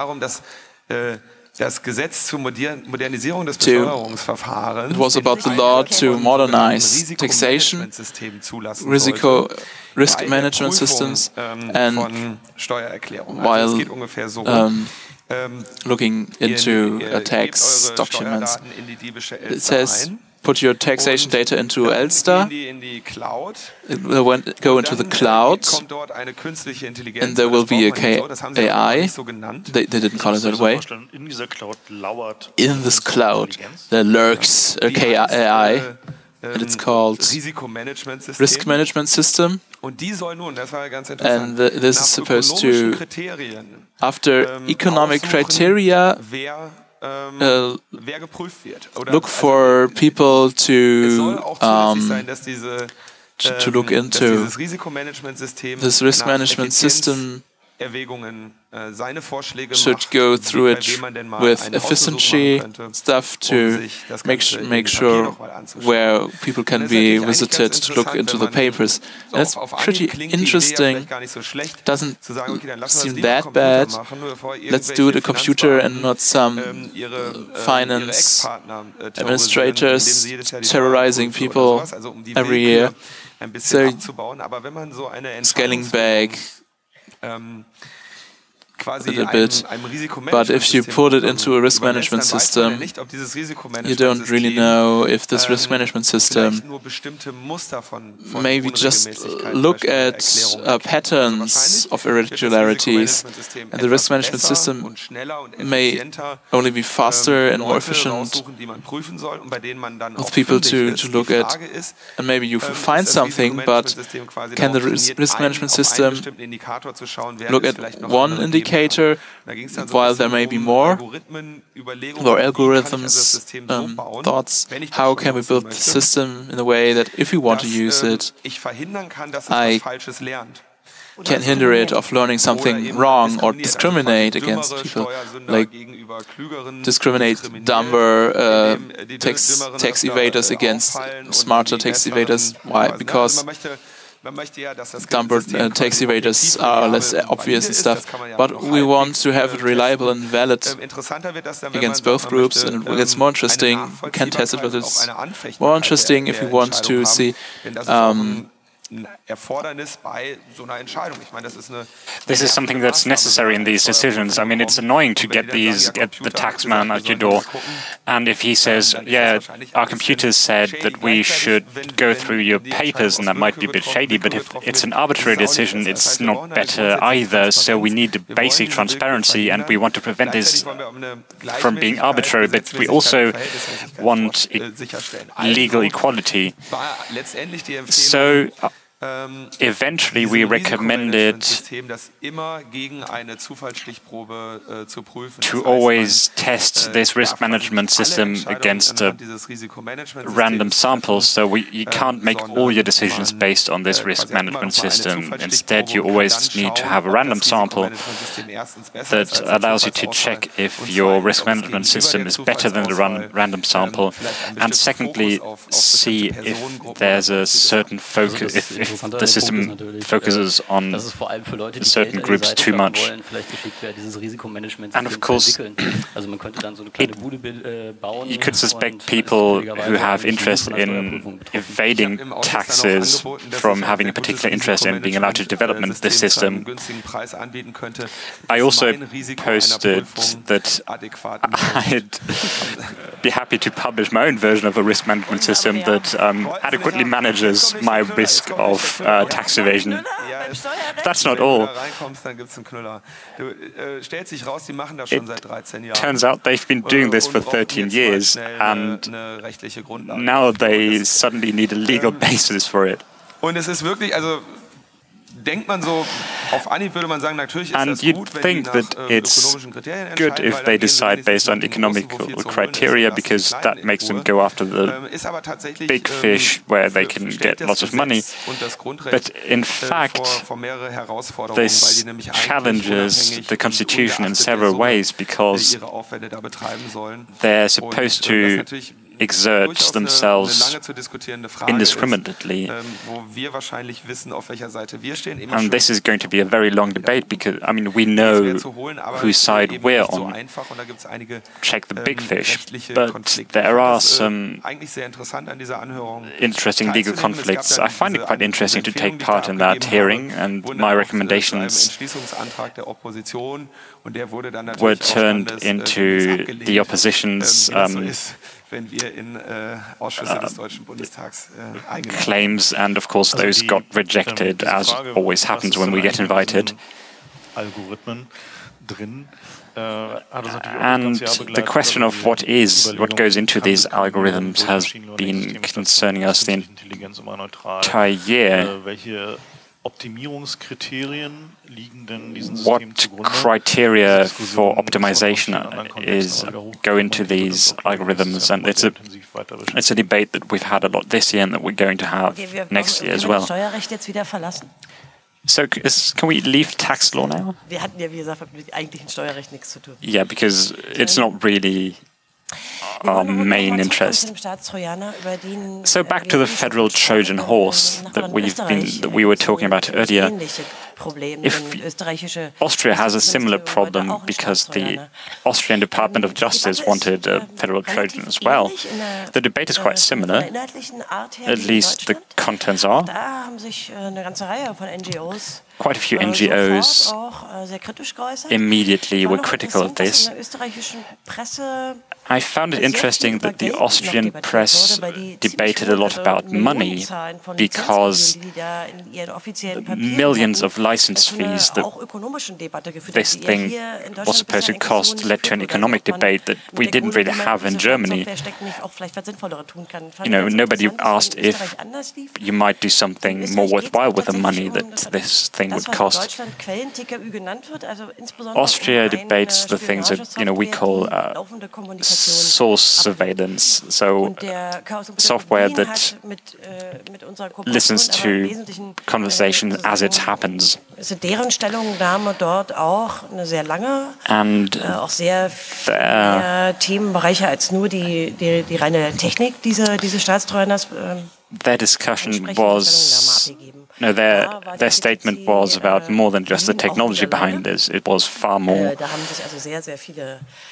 Das Gesetz zur Modernisierung des Besteuerungsverfahrens. It was about the law to modernize taxation, risk management systems, and while looking into tax documents, it says put your taxation data into Elster, it will go into the cloud, and there will be a AI. They didn't call it that way. In this cloud, there lurks a AI, and it's called Risk Management System. And this is supposed to, after economic criteria, look for people to look into this risk management system. Should go through it with efficiency stuff to make sure where people can be visited to look into the papers. And it's pretty interesting. Doesn't seem that bad. Let's do it a computer and not some finance administrators terrorizing people every year. So scaling back a little bit, but if you put it into a risk management system, you don't really know if this risk management system maybe just look at patterns of irregularities, and the risk management system may only be faster and more efficient with people to look at, and maybe you find something, but can the risk management system look at one indicator while there may be more, or algorithms, thoughts, how can we build the system in a way that if we want to use it, I can hinder it of learning something wrong or discriminate against people, like discriminate dumber tax evaders against smarter tax evaders. Why? Because dumber tax evaders are less obvious and stuff, but we want to have it reliable and valid against both groups, and it gets more interesting. We can test it, but it's more interesting if we want to see ein Erfordernis bei so einer Entscheidung. Ich meine, das ist eine. This is something that's necessary in these decisions. I mean, it's annoying to get the taxman at your door, and if he says, "Yeah, our computers said that we should go through your papers," and that might be a bit shady, but if it's an arbitrary decision, it's not better either. So we need basic transparency, and we want to prevent this from being arbitrary, but we also want legal equality. So eventually we recommended to always test this risk management system against random samples. So you can't make all your decisions based on this risk management system. Instead, you always need to have a random sample that allows you to check if your risk management system is better than the random sample. And secondly, see if there's a certain focus, if the system focuses on certain groups too much. And of course, you could suspect people who have interest in evading taxes from having a particular interest in being allowed to develop this system. I also posted that I'd be happy to publish my own version of a risk management system that adequately manages my risk of tax evasion. That's not all. It turns out they've been doing this for 13 years, and now they suddenly need a legal basis for it. Und es ist wirklich, also denkt man so, auf Anhieb würde man sagen, natürlich ist das gut, wenn die nach ökonomischen Kriterien entscheiden, good if they decide based on economical criteria, because that makes them go after the big fish where they can get lots of money. But in fact, this challenges the Constitution in several ways, because they're supposed to exert themselves indiscriminately. And this is going to be a very long debate, because, I mean, we know whose side we're on. Check the big fish. But there are some interesting legal conflicts. I find it quite interesting to take part in that hearing, and my recommendations were turned into the opposition's claims, and of course those got rejected, as always happens when we get invited. And the question of what goes into these algorithms has been concerning us the entire year. What criteria for optimization go into these algorithms? And it's a debate that we've had a lot this year and that we're going to have next year as well. So can we leave tax law now? Yeah, because it's not really our main interest. So back to the federal Trojan horse that we were talking about earlier. If Austria has a similar problem because the Austrian Department of Justice wanted a federal Trojan as well, the debate is quite similar. At least the contents are. Quite a few NGOs immediately were critical of this. I found it interesting that the Austrian press debated a lot about money, because millions of license fees that this thing was supposed to cost led to an economic debate that we didn't really have in Germany. You know, nobody asked if you might do something more worthwhile with the money that this thing would cost. Austria debates the things that, you know, we call source surveillance, so software that listens to conversation as it happens. And their discussion was, no, their statement was about more than just the technology behind this. It was far more.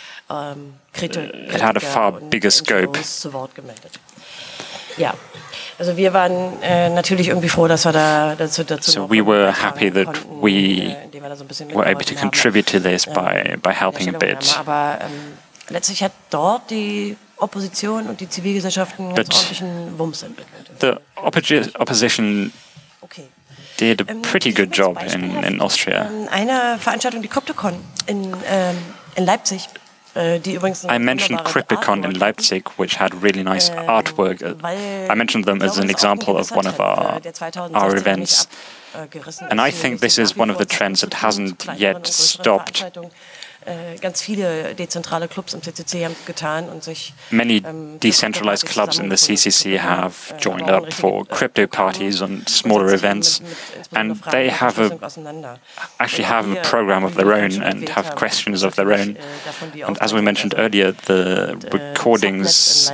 It had a far bigger scope. Also wir waren natürlich irgendwie froh, dass wir dazu so we were happy that we were able to contribute to this by helping a bit. Aber letztlich hat dort die Opposition und die Zivilgesellschaften einen ganz ordentlichen Wumms entwickelt. The opposition did a pretty good job in Austria. Eine Veranstaltung, die Cryptocon in Leipzig. I mentioned Cryptocon in Leipzig, which had really nice artwork. I mentioned them as an example of one of our events. And I think this is one of the trends that hasn't yet stopped. Ganz viele dezentrale Clubs im CCC haben getan und sich many decentralized clubs in the CCC have joined up for crypto parties and smaller events, and they actually have a program of their own and have questions of their own. And as we mentioned earlier, the recordings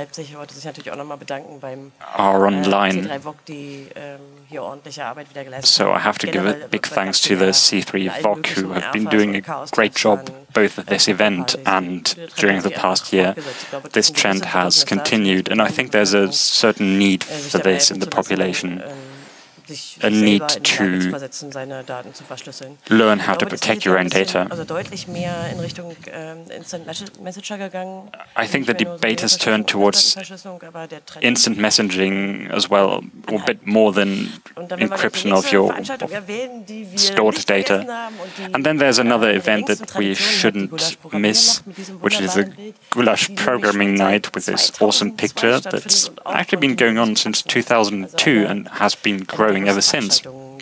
are online. So I have to give a big thanks to the C3 VOC, who have been doing a great job both at this event and during the past year. This trend has continued, and I think there's a certain need for this in the population. A need to learn how to protect your own data. I think the debate has turned towards instant messaging as well, or a bit more than encryption of your stored data. And then there's another event that we shouldn't miss, which is the Gulasch Programming Night with this awesome picture that's actually been going on since 2002 and has been growing ever since.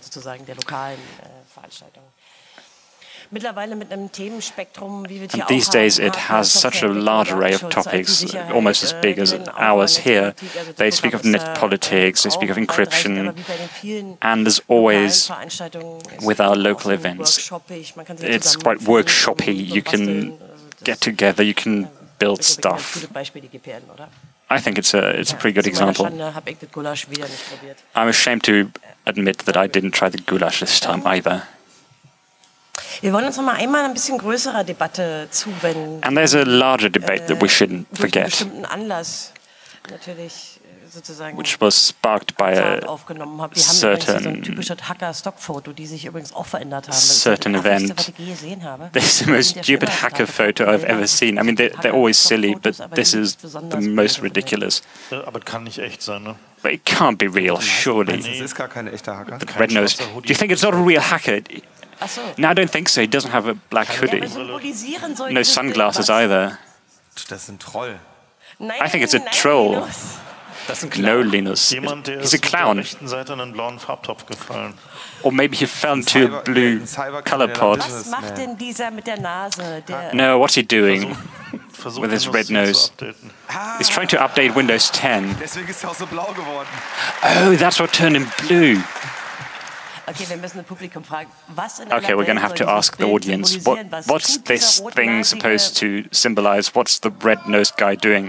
And these days it has such a large array of topics, almost as big as ours here. They speak of net politics, they speak of encryption, and as always with our local events, it's quite workshoppy. You can get together, you can build stuff. I think it's a pretty good example. I'm ashamed to admit that I didn't try the goulash this time either. Wir wollen uns noch mal einmal ein bisschen größerer Debatte zuwenden. And there's a larger debate that we shouldn't forget, which was sparked by a certain event. This is the most stupid hacker photo I've ever seen. I mean, they're always silly, but this is the most ridiculous. Aber kann nicht echt sein, ne? But it can't be real, surely. Das ist gar kein echter Hacker. Red Nose. Do you think it's not a real hacker? No, I don't think so. He doesn't have a black hoodie. No sunglasses either. Das ist ein Troll. I think it's a troll. No, Linus. He's a clown. Or maybe he fell into a blue color pod. No, what's he doing with his red nose? He's trying to update Windows 10. Oh, that's what turned him blue. Okay, we're going to have to ask the audience, what's this thing supposed to symbolize? What's the red-nosed guy doing?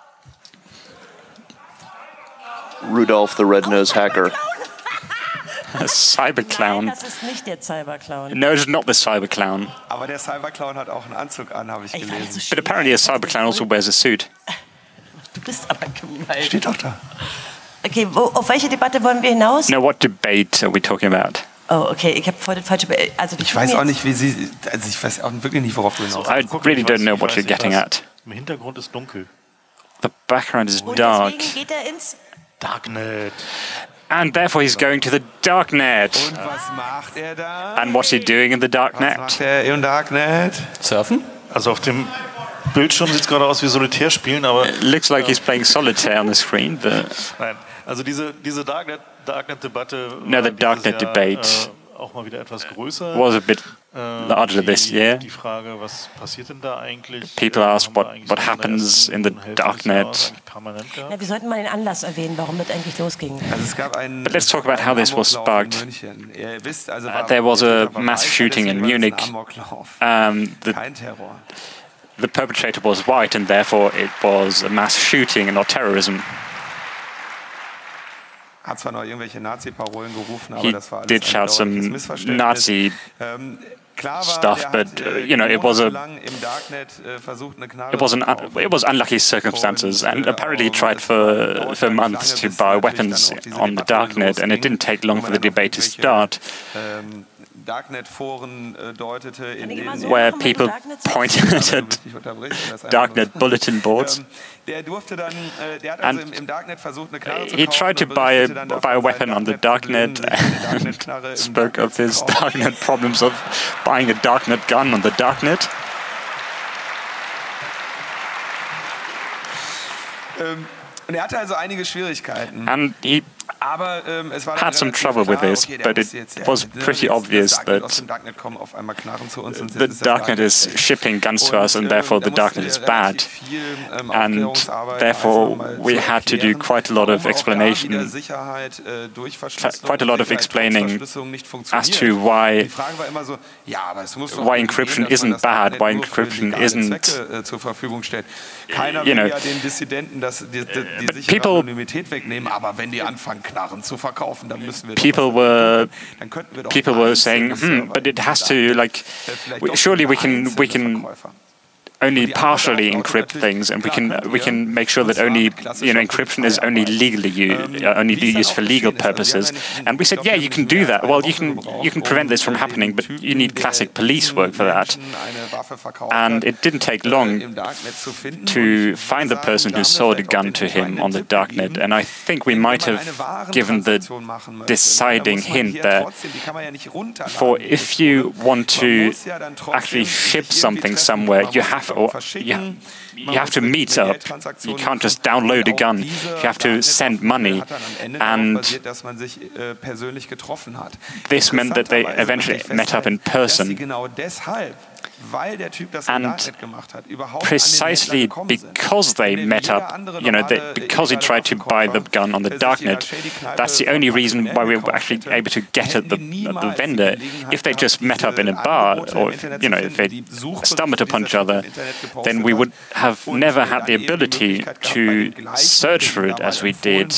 Rudolph the Red-Nosed Hacker. A Cyberclown. No, it's not the Cyberclown. Aber der Cyberclown hat auch einen Anzug an, habe ich gelesen. But apparently a Cyberclown also wears a suit. Du bist aber gemein. Steht doch da. Okay, auf welche Debatte wollen wir hinaus? No, what debate are we talking about? Oh, okay, ich habe voll die falsche... Also ich weiß auch nicht, wie Sie... Also ich weiß auch wirklich nicht, worauf du hinaus I really don't know what you're getting at. Im Hintergrund ist dunkel. The background is dark. Deswegen geht er ins Darknet. And therefore he's going to the darknet. Und was macht er da? And what's he doing in the darknet? Was macht er im Darknet? Surfen? Also auf dem Bildschirm sieht es gerade aus wie Solitär spielen, aber... It looks like he's playing solitaire on the screen, but... Nein, also diese Darknet-Debatte... No, the Darknet debate auch mal wieder etwas größer. Was a bit larger this year. Die Frage, was passiert denn da eigentlich? People ask what happens in the Darknet. Ja, wir sollten mal den Anlass erwähnen, warum das eigentlich losging. Also es gab einen But let's talk about how this was sparked. There was a mass shooting in Munich. The perpetrator was white, and therefore it was a mass shooting and not terrorism. hat zwar noch irgendwelche Nazi-Parolen gerufen, aber he das war alles did shout some Nazi stuff, but it was unlucky circumstances, and apparently he tried for months to buy weapons on the darknet, and it didn't take long for the debate to start, where people pointed at darknet bulletin boards. And he tried to buy a weapon on the darknet and spoke of his darknet problems of buying a darknet gun on the darknet. Und hatte also einige Schwierigkeiten. And he had some trouble with this, but it was pretty obvious that the darknet is shipping guns to us, and therefore the darknet is bad. And therefore we had to do quite a lot of explanation, quite a lot of explaining as to why encryption isn't bad, why encryption isn't, people were saying, but it has to, surely we can only partially encrypt things, and we can make sure that only encryption is only legally used for legal purposes. And we said, yeah, you can do that. Well, you can prevent this from happening, but you need classic police work for that. And it didn't take long to find the person who sold a gun to him on the darknet. And I think we might have given the deciding hint there. For if you want to actually ship something somewhere, you have to meet up. You can't just download a gun. You have to send money. And this meant that they eventually met up in person. And precisely because they met up, because he tried to buy the gun on the darknet, that's the only reason why we were actually able to get at the vendor. If they just met up in a bar, or if they stumbled upon each other, then we would have never had the ability to search for it as we did.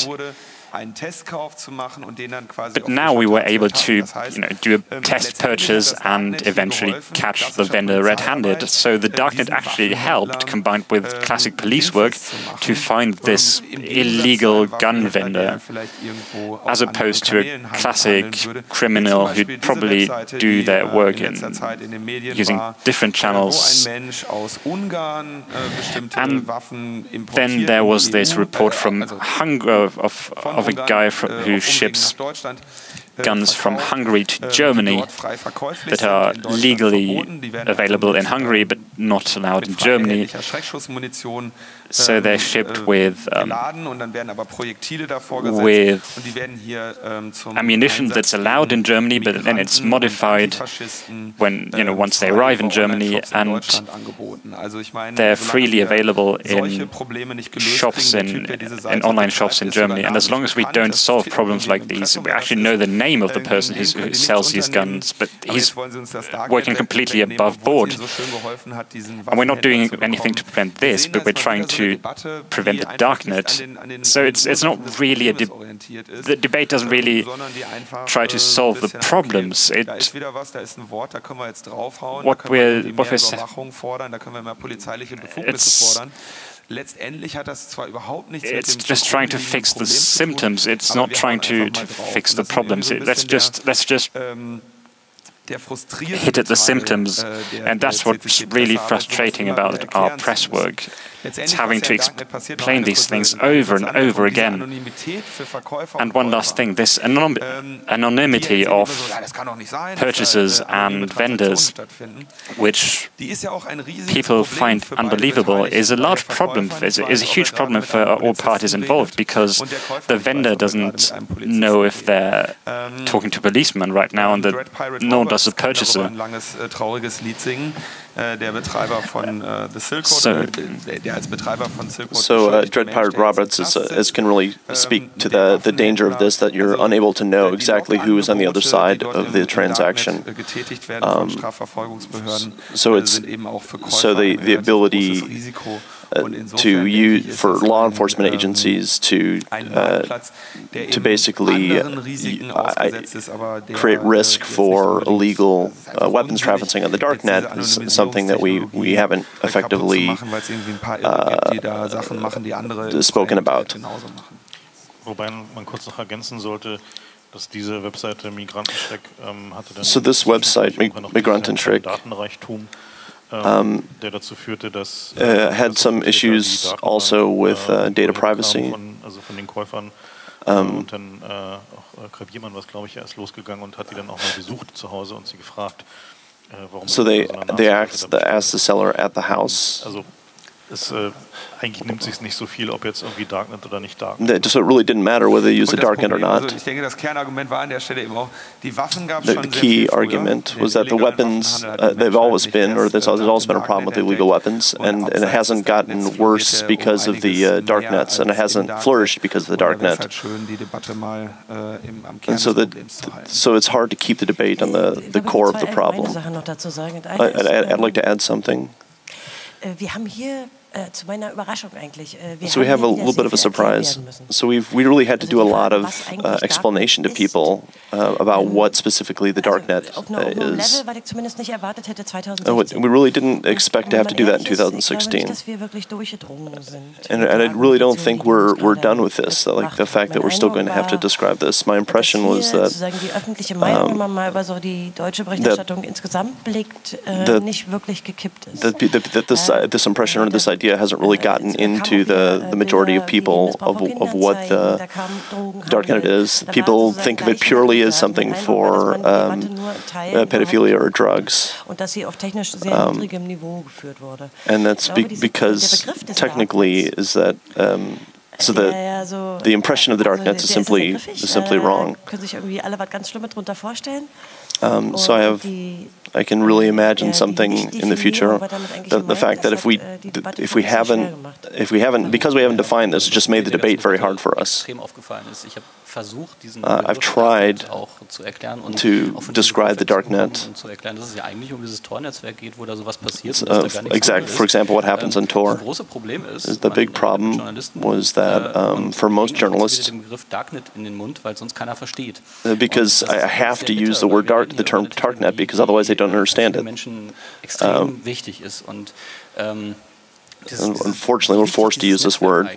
But now we were able to do a test purchase and eventually catch the vendor red-handed. So the darknet actually helped, combined with classic police work, to find this illegal gun vendor, as opposed to a classic criminal who'd probably do their work using different channels. And then there was this report from Hungary of a guy who ships guns from Hungary to Germany that are legally available in Hungary but not allowed in Germany. So they're shipped with ammunition that's allowed in Germany, but then it's modified when once they arrive in Germany, and they're freely available in shops in online shops in Germany. And as long as we don't solve problems like these, we actually know the name of the person who sells these guns, but he's working completely above board. And we're not doing anything to prevent this, but we're trying to prevent the darknet. So it's not really the debate doesn't really try to solve the problems. It's just trying to fix the symptoms. It's not trying to fix the problems. Let's just hit at the symptoms, and that's what's really frustrating about our press work. It's having to explain these things over and over again. And one last thing, this anonymity of purchasers and vendors, which people find unbelievable, is a large problem, is a huge problem for all parties involved, because the vendor doesn't know if they're talking to policemen right now, and nor does the purchaser. So Dread Pirate Roberts can really speak to the danger of this, that you're unable to know exactly who is on the other side of the transaction. So the ability to use for law enforcement agencies to basically create risk for illegal weapons trafficking on the darknet is something that we haven't effectively spoken about. Wobei man kurz noch ergänzen sollte, dass diese Webseite Migrantenschreck hatte dann so this website Migrantenschreck der dazu führte, dass had some issues also with data privacy. Also von den Käufern und dann auch Krabiermann war es, glaube ich, erst losgegangen und hat die dann auch mal besucht zu Hause und sie gefragt, warum. So they asked the seller at the house. Also eigentlich nimmt sich nicht so viel, ob jetzt irgendwie Darknet oder nicht Darknet. So it really didn't matter whether you use the Darknet or not. Also ich denke, das Kernargument war an der Stelle eben auch, die Waffen gab es schon The key argument was that the weapons, they've always been, or there's always been a problem with illegal weapons, and it hasn't gotten worse because of the darknets, and it hasn't flourished because of the darknet. And so it's hard to keep the debate on the core of the problem. I'd like to add something. Wir haben hier zu meiner Überraschung eigentlich. So we have a little bit of a surprise. So we really had to do a lot of explanation to people about what specifically the darknet is. We really didn't expect to have to do that in 2016. And I really don't think we're done with this. Like the fact that we're still going to have to describe this. My impression was that this impression or this idea hasn't really gotten into the majority of people of what the darknet is. People think of it purely as something for pedophilia or drugs. And that's because technically is that so the impression of the darknet is simply wrong. So I can really imagine something in the future. The fact that if we haven't, because we haven't defined this, it just made the debate very hard for us. I've tried to describe the darknet. For example, what happens on Tor. The big problem was that for most journalists, because I have to use the word the term darknet because otherwise they don't understand it. Unfortunately, we're forced to use this word.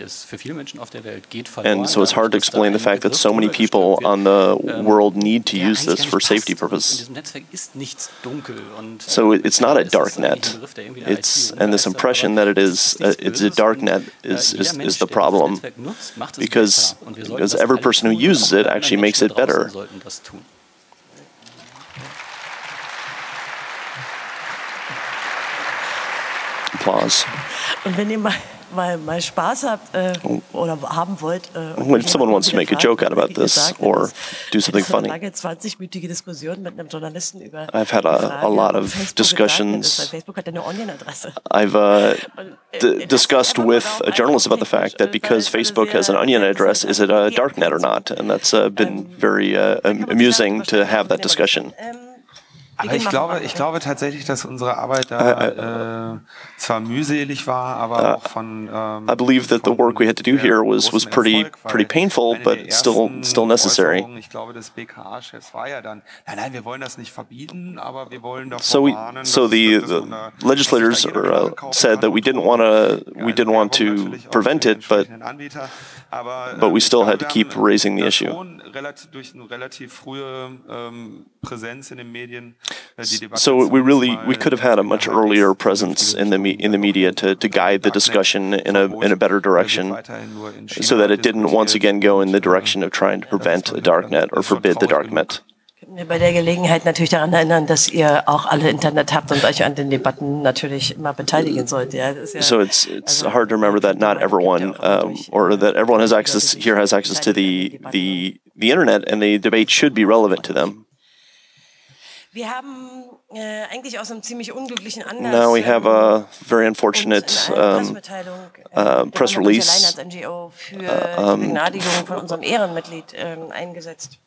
And so it's hard to explain the fact that so many people on the world need to use this for safety purposes. So it's not a dark net. And this impression that it's a dark net is the problem. Because every person who uses it actually makes it better. Applause. Und wenn ihr mal Spaß habt oder haben wollt, when someone wants to make a joke out about this or do something funny, I've had a lot of discussions. I've discussed with a journalist about the fact that because Facebook has an onion address, is it a darknet or not? And that's been very amusing to have that discussion. Aber ich glaube tatsächlich, dass unsere Arbeit da zwar mühselig war, aber auch von I believe that the work we had to do here was pretty painful, but still necessary. Ich glaube, des BKA-Chefs war ja dann, nein, wir wollen das nicht verbieten, aber wir wollen davor warnen. So the legislators said that we didn't want to prevent it, but we still had to keep raising the issue. Durch eine relativ frühe Präsenz in den Medien. So we could have had a much earlier presence in the media to guide the discussion in a better direction, so that it didn't once again go in the direction of trying to prevent a darknet or forbid the darknet. Bei der Gelegenheit natürlich daran erinnern, dass ihr auch alle Internet habt und euch an den Debatten natürlich immer beteiligen sollt. Ja, so it's hard to remember that not everyone, or that everyone has access to the Internet, and the debate should be relevant to them. Wir haben eigentlich aus einem ziemlich unglücklichen Anlass now we have a very unfortunate press release für die Begnadigung von unserem Ehrenmitglied eingesetzt.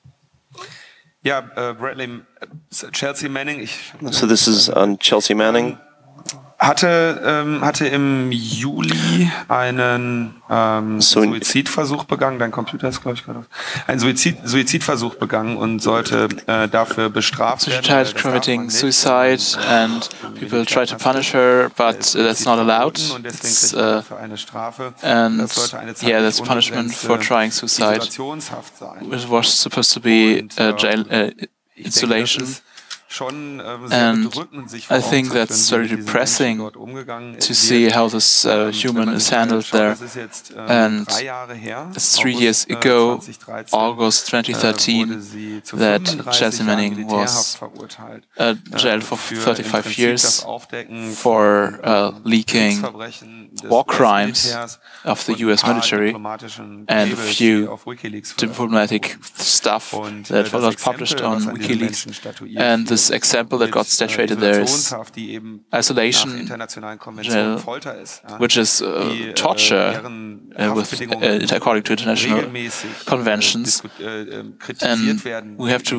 Ja, Bradley, Chelsea Manning. So this is on Chelsea Manning. hatte im Juli einen Suizidversuch begangen. Dein Computer ist, glaube ich, gerade einen Suizidversuch begangen und sollte dafür bestraft werden. She tried committing suicide and people tried to punish her, but that's not allowed. It's, and yeah, that's punishment for trying suicide. It was supposed to be jail isolation. And I think that's very depressing to see how this human is handled there. And it's 3 years ago, August 2013, that Chelsea Manning was jailed for 35 years for leaking war crimes of the US military and a few diplomatic stuff that was published on WikiLeaks. And this example that got statuated there is isolation jail, which is torture according to international conventions. And we have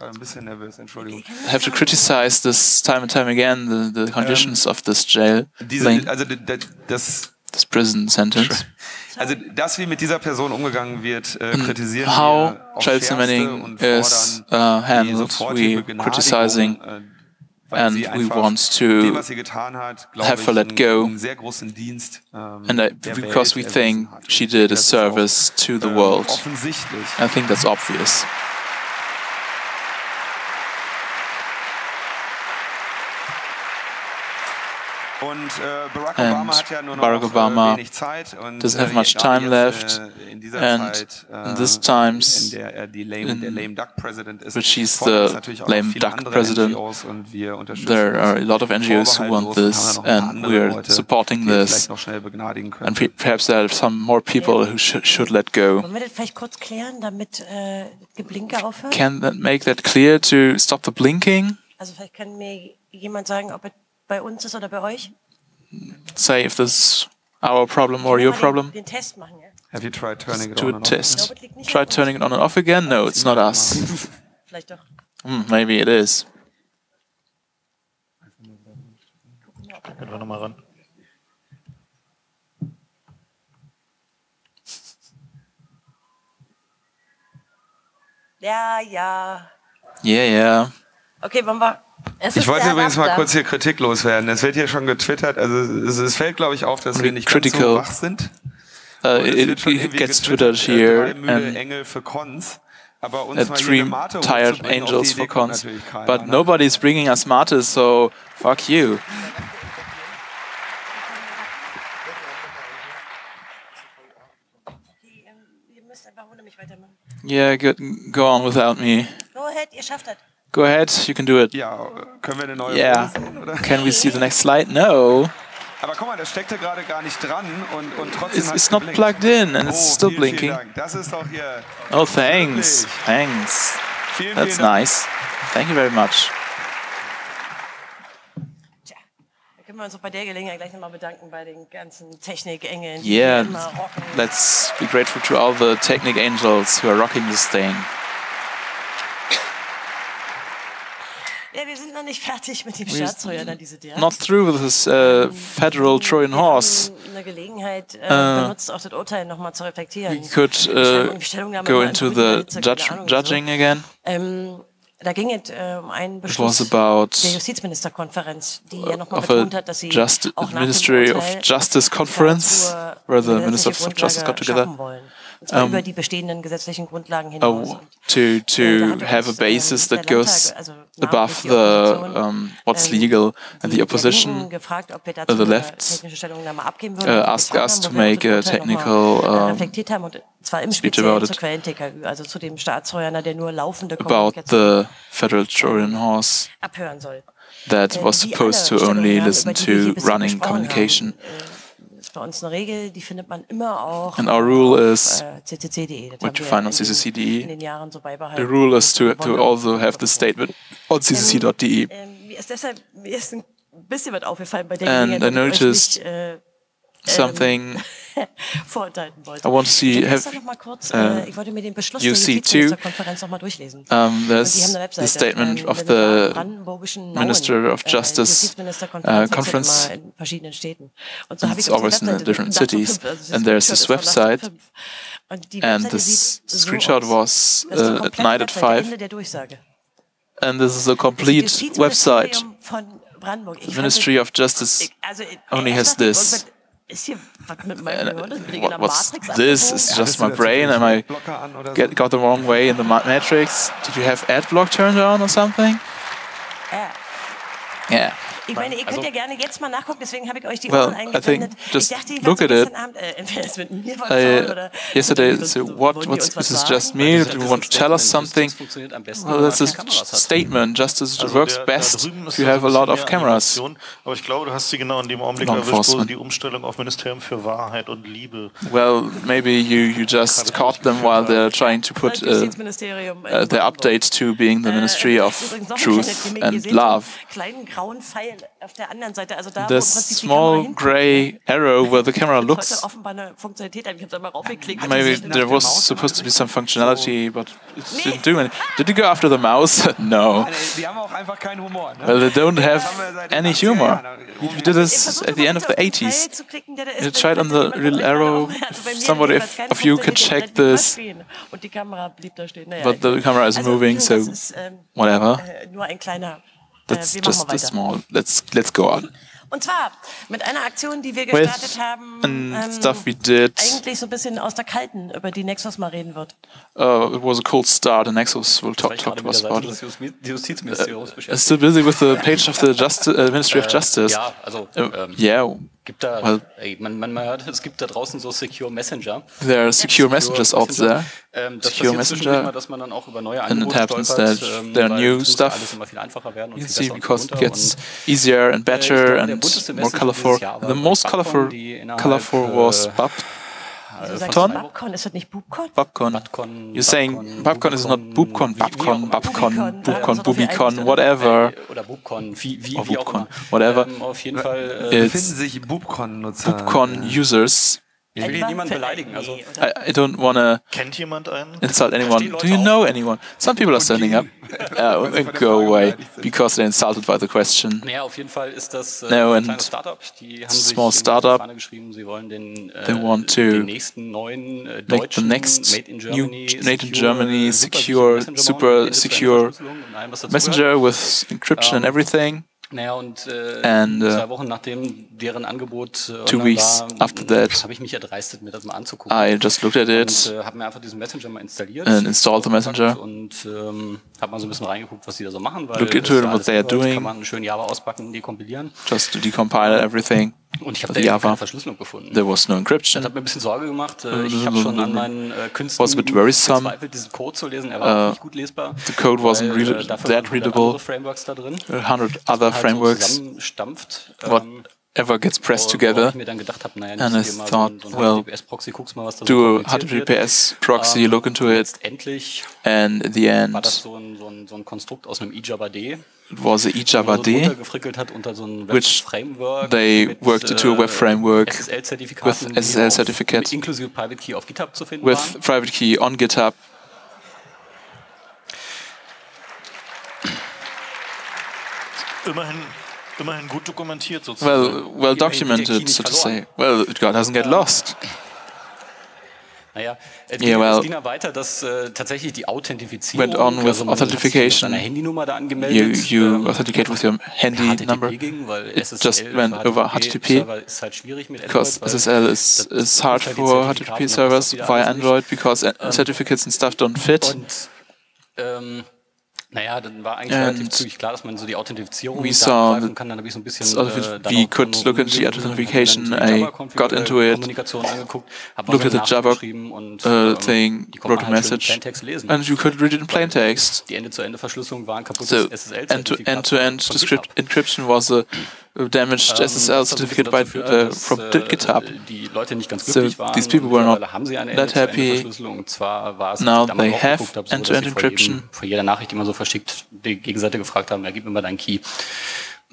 to criticize this time and time again, the conditions of this jail thing. This prison sentence. Also, dass wie mit dieser Person umgegangen wird, kritisieren how wir auf Chelsea Manning is handled, we criticizing and we want to have her let go, and because we think she did a service to the world. I think that's obvious. Und Barack Obama doesn't have much time left, and in these times, which he's the lame duck president, there are a lot of NGOs who want this, and we are supporting this, and perhaps there are some more people who should let go. Can that make that clear to stop the blinking? Also vielleicht kann mir jemand sagen, ob es bei uns ist oder bei euch? Say if this is our problem or your problem. Den Test machen, ja? Have you tried turning it Do on a and test. Try turning it on and off again? No, it's not us. Vielleicht doch. Maybe it is. Können wir nochmal ran. Ja, ja. Yeah. Okay, wollen wir... Ich wollte übrigens mal kurz hier Kritik loswerden. Es wird hier schon getwittert. Also es fällt, glaube ich, auf, dass wir nicht ganz so wach sind. It gets twittered here and Engel für Cons. Aber uns 3 tired angels for cons. But nobody's bringing us Mate, so fuck you. Ihr müsst einfach ohne mich weitermachen. Yeah, go on without me. Go ahead, ihr schafft das. Go ahead, you can do it. Ja, können wir eine neue Yeah. sehen, oder? Can we see the next slide? No. Aber guck mal, das steckte gerade gar nicht dran und trotzdem It's not plugged in and it's still blinking. Vielen Dank. Das ist doch hier. Oh, thanks. Thanks. That's nice. Thank you very much. Tja, da können wir uns auch bei der Gelegenheit gleich nochmal bedanken bei den ganzen Technik-Engeln, die Yeah, immer rocken. let's be grateful to all the Technic Angels who are rocking this thing. Ja, wir sind noch nicht fertig mit dem Staatstrojaner, diese DEAT. Not through with this federal Trojan horse. Eine Gelegenheit benutzt, auch das Urteil nochmal zu reflektieren. We could go into the judging again. Da ging es um einen It Beschluss was about der Justizministerkonferenz, die ja nochmal of betont a hat, dass sie auch nach Ministry dem of Urteil Justice conference, where the gesetzliche Ministers of Justice got Grundlage together schaffen wollen. Und zwar über die bestehenden gesetzlichen Grundlagen hinaus. to have a basis that goes above the what's legal, and the opposition, the left, asked us to make a technical speech about it, also zu dem Staatstrojaner, der nur laufende about the federal Trojan horse abhören soll. that was supposed to only listen to running communication. Bei uns eine Regel, die findet man immer auch And our rule is, ccc.de. what you find on in ccc.de. den Jahren so beibehalten. The rule is to also have the statement on ccc.de. Mir ist ein bisschen was aufgefallen bei der And Gelegenheit, I noticed something vorenthalten wollte. I want to see, ich wollte mir den Beschluss der Justizministerkonferenz nochmal durchlesen. There's the statement of the Minister of Justice conference. It's always in different cities. And there's this website. And this screenshot was at night at 5. And this is a complete website. The Ministry of Justice only has this. What's this? It's just my brain. Am I got the wrong way in the matrix? Did you have Adblock turned on or something? Yeah. Ich meine, ihr könnt ja gerne jetzt mal nachgucken, deswegen habe ich euch die Ohren eingeblendet. Ich dachte, look at it. Yesterday, so is this just me? Do you want to tell us something? Well, that's a statement. Justice works best if you have a lot of cameras. Aber ich glaube, du hast sie genau in dem Augenblick erwischt, wo die Umstellung auf Ministerium für Wahrheit und Liebe. Well, maybe you just caught them while they're trying to put their update to being the Ministry of Truth and Love. The small gray arrow where the camera looks. Maybe there was supposed to be some functionality, but it didn't do anything. Did you go after the mouse? No. Well, they don't have any humor. You did this at the end of the 80s. You tried on the little arrow. Somebody of you can check this. But the camera is moving, so whatever. That's just a small. Let's go on. Und zwar mit einer Aktion, die wir gestartet haben, eigentlich so ein bisschen aus der Kalten, über die Nexus mal reden wird. It was a cold start, and Nexus will talk to us about it. I'm still busy with the page of the Ministry of Justice. Ja, also gibt da, man hört, es gibt da draußen so Secure Messenger. There are secure messengers out there. Secure Messenger, dass man dann auch über neue Angebote and it happens that there are new stuff. You can see because it gets easier and better and more colorful. The most colorful was Babcon. Ist das nicht Boobcon? Babcon. You're saying Babcon is not Boobcon. Babcon, Boobicon, whatever. Oder Boobcon, wie auch immer. Whatever. Auf jeden Fall befinden sich Boobcon-Nutzer. Boobcon-Users. Ich will hier niemanden beleidigen. Also I don't want to insult anyone. Do you know anyone? Some people are standing up. Go away, because they're insulted by the question. Naja, auf jeden Fall ist das ein kleines Startup. Die haben sich small startup. geschrieben, sie wollen den nächsten neuen deutschen Made in Germany super secure messenger with encryption and everything. Naja, und 2 Wochen nachdem deren Angebot 2 weeks after that, habe ich mich erdreistet, mir das mal anzugucken. I just looked at it und habe mir einfach diesen Messenger mal installiert and installed the messenger und habe mal so ein bisschen reingeguckt, was die da so machen, weil looked into it, what they are doing. Kann man schön Java auspacken, dekompilieren. Just to decompile everything. Und ich habe da keine Verschlüsselung gefunden. There was no encryption. Das hat mir ein bisschen Sorge gemacht. Ich habe schon an meinen Künsten gezweifelt, diesen Code zu lesen. Er war nicht gut lesbar. The code wasn't that readable. Frameworks da drin. 100 other frameworks. Whatever gets pressed together. And I thought, well, do a HTTPS proxy, look into it. And in the end, so ein Konstrukt aus einem eJava-D. It was an eJava-D, which they worked into a web framework with SSL certificate, with private key on GitHub. Immerhin gut dokumentiert sozusagen. Well documented, so to say. Well, it doesn't get lost. Naja, es ging weiter, dass tatsächlich die Authentifizierung, went on with authentication. Deine Handynummer da angemeldet. You authenticate with your handy number. It just went over HTTP because SSL is hard for HTTP servers via Android because certificates and stuff don't fit. Und naja, dann war eigentlich relativ zügig klar, dass man so die Authentifizierung greifen kann. Dann habe ich so ein bisschen we could look into the authentication. I got into it, looked at the Java thing, wrote a message, and you could read it in plain text. Die Ende-zu-Ende-Verschlüsselung war ein kaputtes SSL-Zertifikat. End-to-end encryption was a damaged SSL certificate from GitHub. Die Leute nicht ganz glücklich waren. These people were not that happy. Now they have end-to-end encryption. Vor jeder Nachricht, die man so verschickt, die Gegenseite gefragt haben, gib mir mal deinen Key.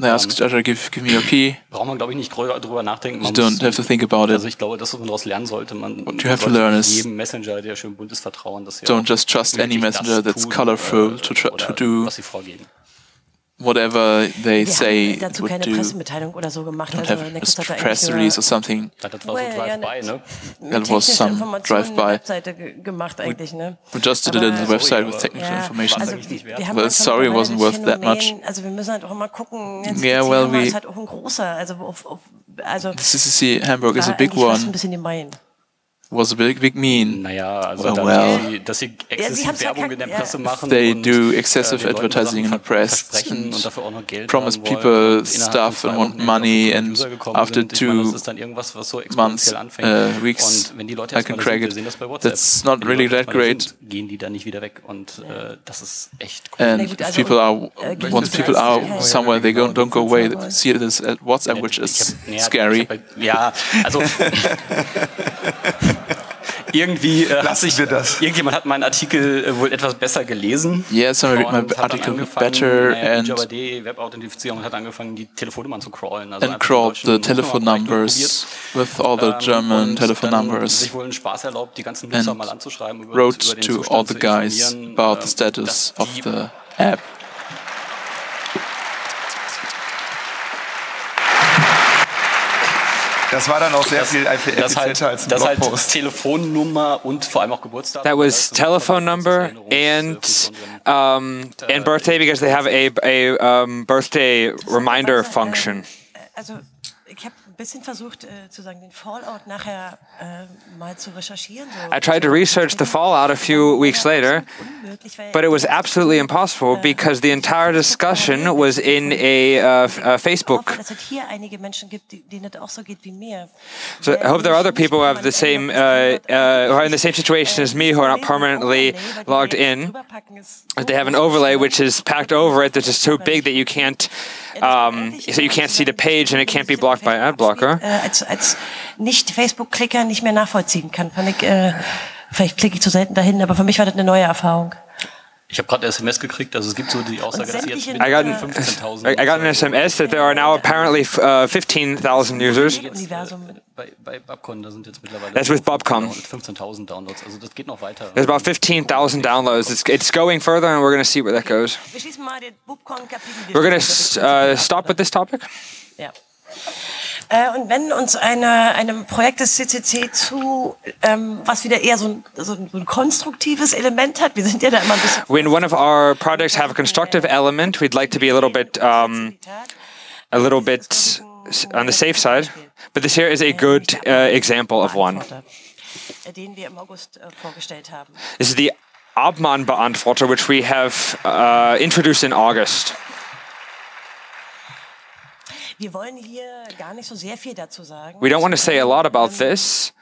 They ask each other, give me your key. Braucht man, glaube ich, nicht drüber nachdenken. You don't have to think about it. Also ich glaube, das, was man daraus lernen sollte, what you have to learn is jedem Messenger, der schön bunt ist, vertrauen, dass don't just trust any messenger that's colorful to do was sie vorgeben. Whatever they say dazu would keine do. Pressemitteilung oder so gemacht. Don't have a press release or something. Das war so Drive-by, ne? That was some drive-by. Webseite gemacht eigentlich, ne? We just did it in the website with technical information. Also well, sorry wasn't worth that much. Also wir müssen halt auch immer gucken. Yeah, well, ist halt auch ein großer. Also the CCC Hamburg is a big one. Ein bisschen gemein. Was a big mean. Naja, also dass sie exzessiv Werbung in der Presse machen. They do excessive advertising in the press and und dafür auch noch Geld promise people stuff and want money, and after 2 months, weeks, I can crack it. That's not really that great. Gehen die dann nicht wieder weg und das ist echt cool. And if people are once people are somewhere, they don't go away. They see it as WhatsApp, which is scary. Ja, also irgendwie irgendjemand hat meinen Artikel wohl etwas besser gelesen. Yeah, somebody read my article better and Web-Authentifizierung hat angefangen, die Telefonnummern zu crawlen. Also and crawled the telephone numbers with all the German telephone numbers. Sich wohl einen Spaß erlaubt, die ganzen Nutzer mal anzuschreiben, wrote to all the guys about the status of the app. Das war dann auch sehr viel effizienter als ein Blogpost. Halt Telefonnummer und vor allem auch Geburtstag. That was telephone number and birthday, because they have a birthday reminder function. Also ich habe ein bisschen versucht, zu sagen, den Fallout nachher mal zu recherchieren. I tried to research the fallout a few weeks later, but it was absolutely impossible because the entire discussion was in a Facebook. So I hope there are other people who have the same, who are in the same situation as me, who are not permanently logged in. They have an overlay which is packed over it that is so big that you can't, so you can't see the page and it can't be blocked by Adblocker. Als Nicht-Facebook-Klicker nicht mehr nachvollziehen kann. Vielleicht klicke ich zu selten dahin, aber für mich war das eine neue Erfahrung. Ich habe gerade eine SMS gekriegt, also es gibt so die Aussage, dass jetzt I got an SMS that there are now apparently 15,000 users. Bei Babcon, da sind jetzt mittlerweile That's with Babcon. 15.000 Downloads, also das geht noch weiter. There's about 15,000 downloads. It's going further and we're going to see where that goes. We're going to stop with this topic. Ja. Und wenn uns einem Projekt des CCC was wieder eher so ein konstruktives Element hat, wir sind ja da immer ein bisschen... When one of our projects have a constructive element, we'd like to be a little bit on the safe side. But this here is a good example of one. Den wir im August vorgestellt haben. This is the Abmahnbeantworter, which we have introduced in August. Wir wollen hier gar nicht so sehr viel dazu sagen. We don't want to say a lot about this.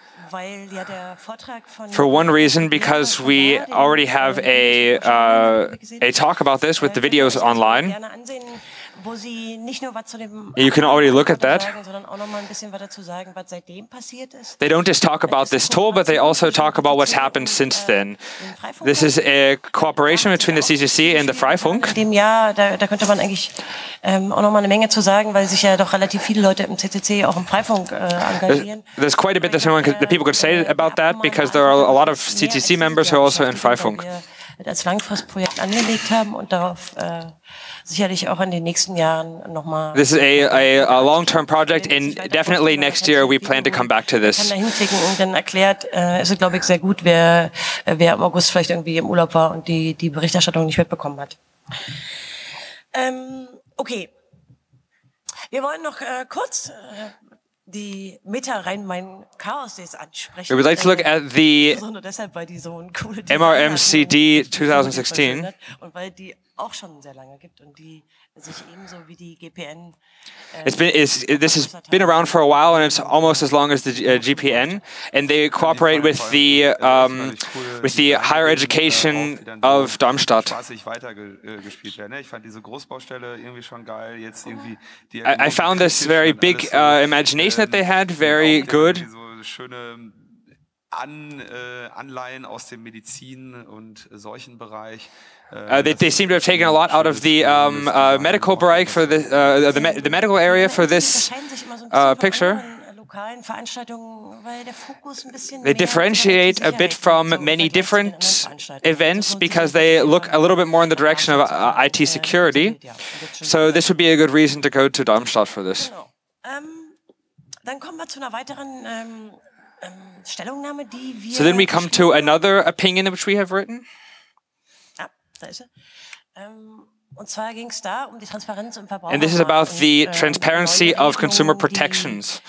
For one reason, because we already have a talk about this with the videos online. You can already look at that. They don't just talk about this tool, but they also talk about what's happened since then. This is a cooperation between the CCC and the Freifunk. Dem Jahr, da könnte man eigentlich auch noch mal eine Menge zu sagen, weil sich ja doch relativ viele Leute im CCC auch im Freifunk engagieren. There's quite a bit that people could say about that, because there are a lot of CCC members who are also in Freifunk. Als Langfristprojekt angelegt haben und darauf sicherlich auch in den nächsten Jahren nochmal. This is a long-term project, and definitely next year we plan to come back to this. Ich kann da hinklicken und dann erklärt, ist es, glaube ich, sehr gut, wer im August vielleicht irgendwie im Urlaub war und die Berichterstattung nicht mitbekommen hat. Okay. Wir wollen noch kurz die Meta-Rhein-Main-Chaos-Days ansprechen. We would like to look at the MRMCD 2016. Und weil die auch schon sehr lange gibt und die sich ebenso wie die GPN. This has been around for a while, and it's almost as long as the GPN, and they cooperate with the higher education of Darmstadt. I found this very big imagination that they had, very good. Anleihen aus dem Medizin- und Seuchenbereich. They seem to have taken a lot out of the medical Bereich for the medical area for this picture. They differentiate a bit from many different events because they look a little bit more in the direction of IT security. So this would be a good reason to go to Darmstadt for this. So then we come to another opinion which we have written. And this is about the transparency of consumer protections.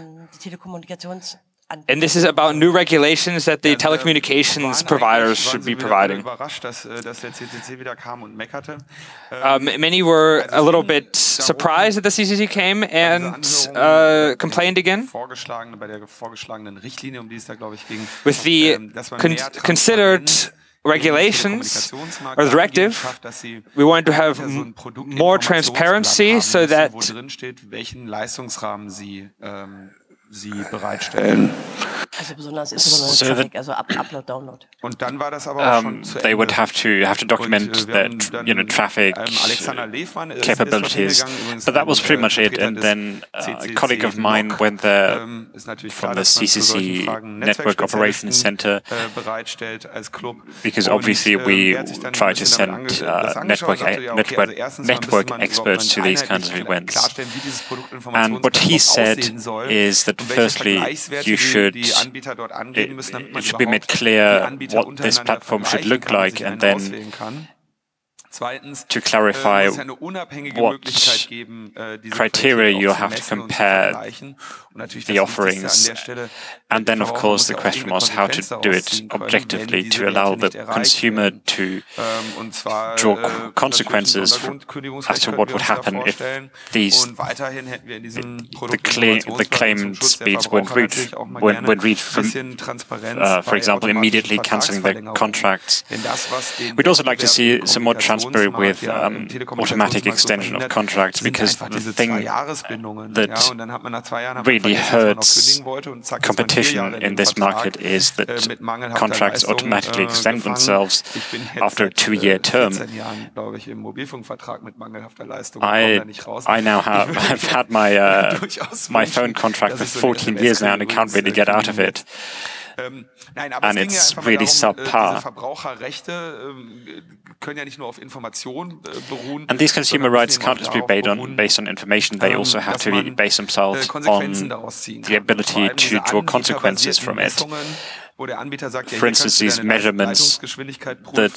And this is about new regulations that the telecommunications providers should be providing. Many were a little bit surprised that the CCC came and complained again. With the considered regulations or the directive, we wanted to have more transparency so that sie bereitstellen. Also Upload, Download. Und dann war das aber auch schon zu Ende. They would have to document that, traffic capabilities. But that was pretty much it. And then a colleague of mine went there from the CCC Network Operations Center because obviously we try to send network experts to these kinds of events. And what he said is that firstly, it should be made clear what this platform should look like, and then to clarify what criteria you have to compare the offerings. And then, of course, the question was how to do it objectively to allow the consumer to draw consequences as to what would happen if the claimed speeds weren't reached for example, immediately cancelling their contracts. We'd also like to see some more transparency with automatic extension of contracts, because the thing that really hurts competition in this market is that contracts automatically extend themselves after a 2-year term. I now I've had my phone contract for 14 years now, and I can't really get out of it. And it's really subpar. And these consumer rights can't just be based on information, they also have to be based themselves on the ability to draw consequences from it. For instance, these measurements that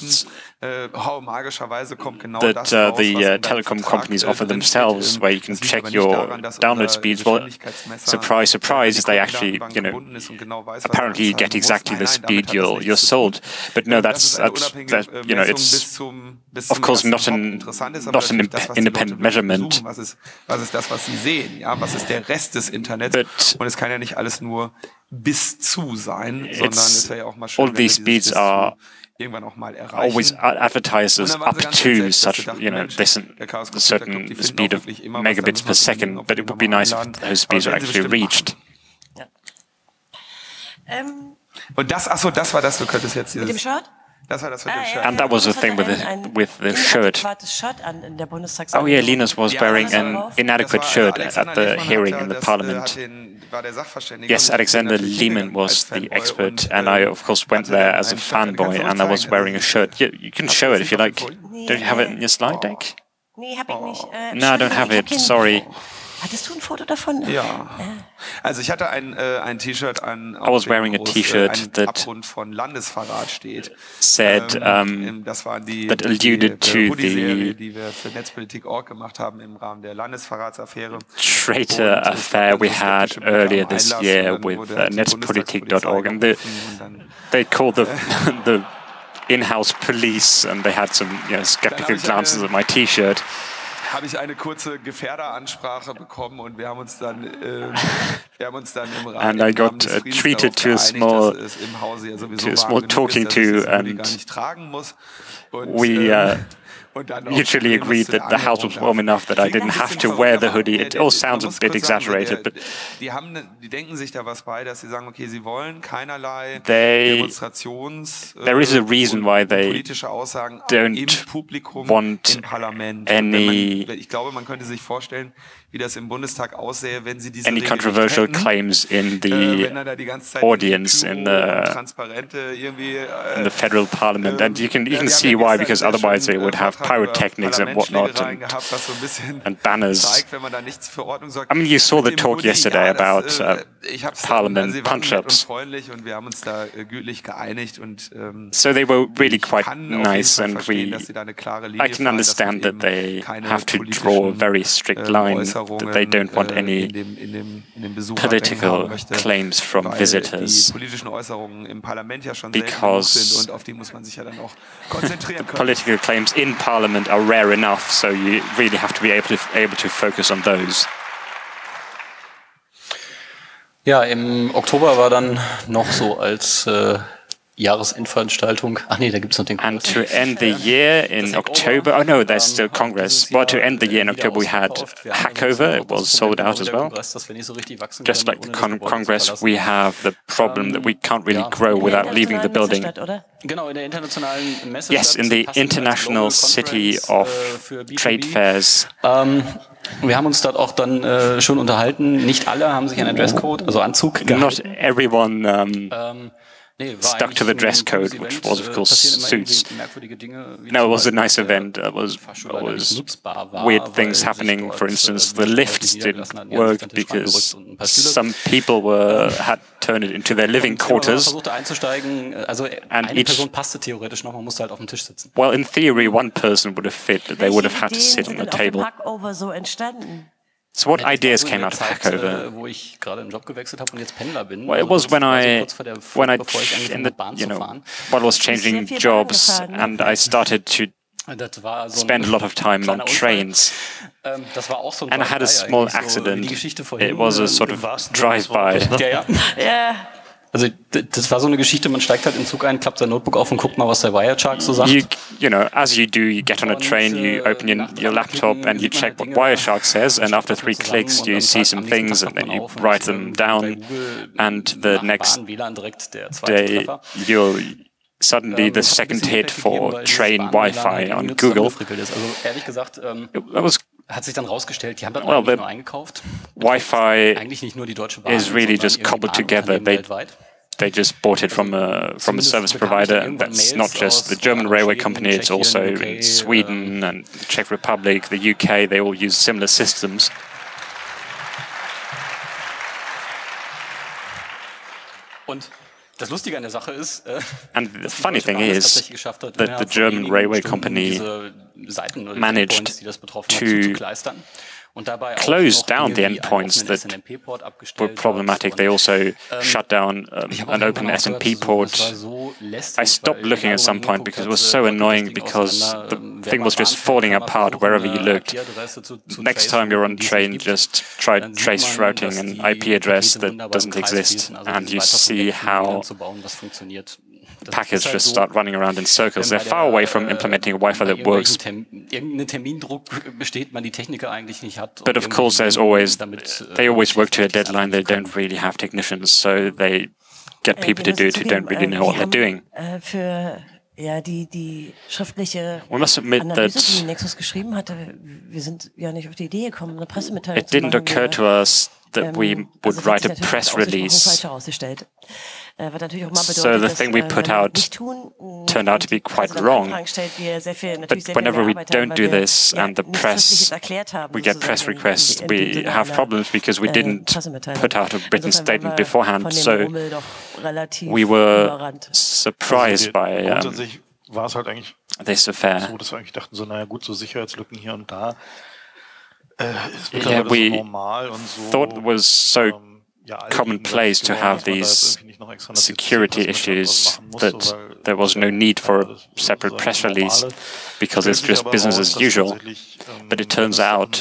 the telecom companies offer themselves, where you can check your download speeds. Well, surprise, surprise, they actually, apparently you get exactly the speed you're sold. But no, that's it's of course not an independent measurement. Bis zu sein, sondern es wäre ja auch mal schön, all these speeds are irgendwann auch mal erreichen. Always advertised as up to such, this certain speed of megabits per second, but it would be nice if those speeds are actually reached. Und das war das, du könntest jetzt dieses... Mit dem Shirt? And that was the thing with the shirt. Oh yeah, Linus was wearing an inadequate shirt at the hearing in the parliament. Yes, Alexander Lehman was the expert, and I of course went there as a fanboy, and I was wearing a shirt. You can show it if you like. Don't you have it in your slide deck? No, I don't have it, sorry. Hattest du ein Foto davon? Ja. Also ich hatte ein T-Shirt an, I was wearing a T-shirt that von Landesverrat steht. Said das waren that alluded to die wir für Netzpolitik.org gemacht haben im Rahmen der Landesverratsaffäre. Traitor affair we had earlier this year with Netzpolitik.org, and they called the in-house police, and they had some skeptical glances at my T-shirt. Habe ich eine kurze Gefährderansprache bekommen, und wir haben uns dann im Rahmen and I got treated to a small talking to, and mutually agreed that the house was warm enough that I didn't have to wear the hoodie. It all sounds a bit exaggerated, but die denken sich da was bei, dass sie sagen, okay, sie wollen keinerlei there is a reason why they don't want any ich glaube, man könnte sich vorstellen, wie das im Bundestag aussähe, wenn sie diese any controversial claims in the audience in the federal parliament, and you can see why, because otherwise they would have pyrotechnics and whatnot and banners. I mean, you saw the talk yesterday about parliament punch-ups. So they were really quite nice, and I can understand that they have to draw a very strict line, that they don't want any political claims from visitors, because political claims in Parliament are rare enough, so you really have to be able to focus on those. Ja, im Oktober war dann noch so als Jahresendveranstaltung. Ach nee, da gibt's noch den Kongress. And to end the year in October, oh no, there's still Congress. But to end the year in October, we had Hackover. It was sold out as well. Just like the Congress, we have the problem that we can't really grow without leaving the building. Yes, in the International City of Trade Fairs. Wir haben uns dort auch dann schon unterhalten. Nicht alle haben sich an den Dresscode, also Anzug gehalten. Not everyone stuck to the dress code, which was, of course, suits. No, it was a nice event. It was weird things happening. For instance, the lifts didn't work because some people had turned it into their living quarters. And well, in theory, one person would have fit, but they would have had to sit on the table. So what ideas came out of Hackover? Well, it was when I was changing jobs and I started to spend a lot of time on trains. And I had a small accident. It was a sort of drive-by. Also das war so eine Geschichte, man steigt halt in den Zug ein, klappt sein Notebook auf und guckt mal, was der Wireshark so sagt. You know, as you do, you get on a train, you open your laptop and you check what Wireshark says, and after 3 clicks you see some things and then you write them down, and the next day suddenly the second hit for train Wi-Fi on Google. Hat sich dann rausgestellt, die haben das eigentlich nur eingekauft. Wi-Fi eigentlich nicht nur die Deutsche Bahn, is really just cobbled together. They just bought it from a service provider, and that's not just the German railway company, it's also in Sweden and the Czech Republic, the UK, they all use similar systems. Und das Lustige an der Sache ist, and the funny thing is that the German railway company managed to close down the endpoints that were problematic. They also shut down an open SMP port. I stopped looking at some point because it was so annoying, because the thing was just falling apart wherever you looked. Next time you're on a train, just try trace routing an IP address that doesn't exist, and you see how packets just start running around in circles. They're far away from implementing a Wi-Fi that works. But of course, they always work to a deadline. They don't really have technicians, so they get people to do it who don't really know what they're doing. Ja, die schriftliche Analyse, die Nexus geschrieben hatte, wir sind ja nicht auf die Idee gekommen, eine Pressemitteilung zu machen. It didn't occur to us that we would write a press release. So the thing we put out turned out to be quite wrong. But whenever we don't do this and the press, we get press requests, we have problems because we didn't put out a written statement beforehand. So we were surprised by this affair. So, dass wir eigentlich dachten, so, naja gut, so Sicherheitslücken hier und da. Yeah, we thought it was so commonplace to have these security issues that there was no need for a separate press release because it's just business as usual. But it turns out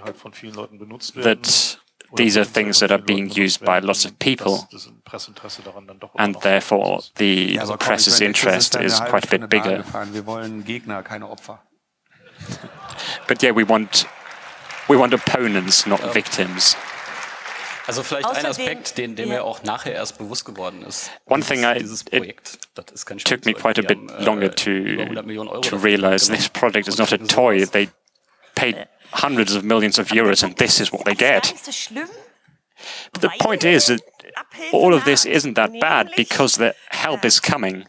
that these are things that are being used by lots of people, and therefore the press's interest is quite a bit bigger. But yeah, we want opponents, not victims. Also vielleicht ein Aspekt, den mir auch nachher erst bewusst geworden ist. One thing it took me quite a bit longer to realize this project is not a toy. They paid hundreds of millions of euros and this is what they get. But the point is that all of this isn't that bad because the help is coming.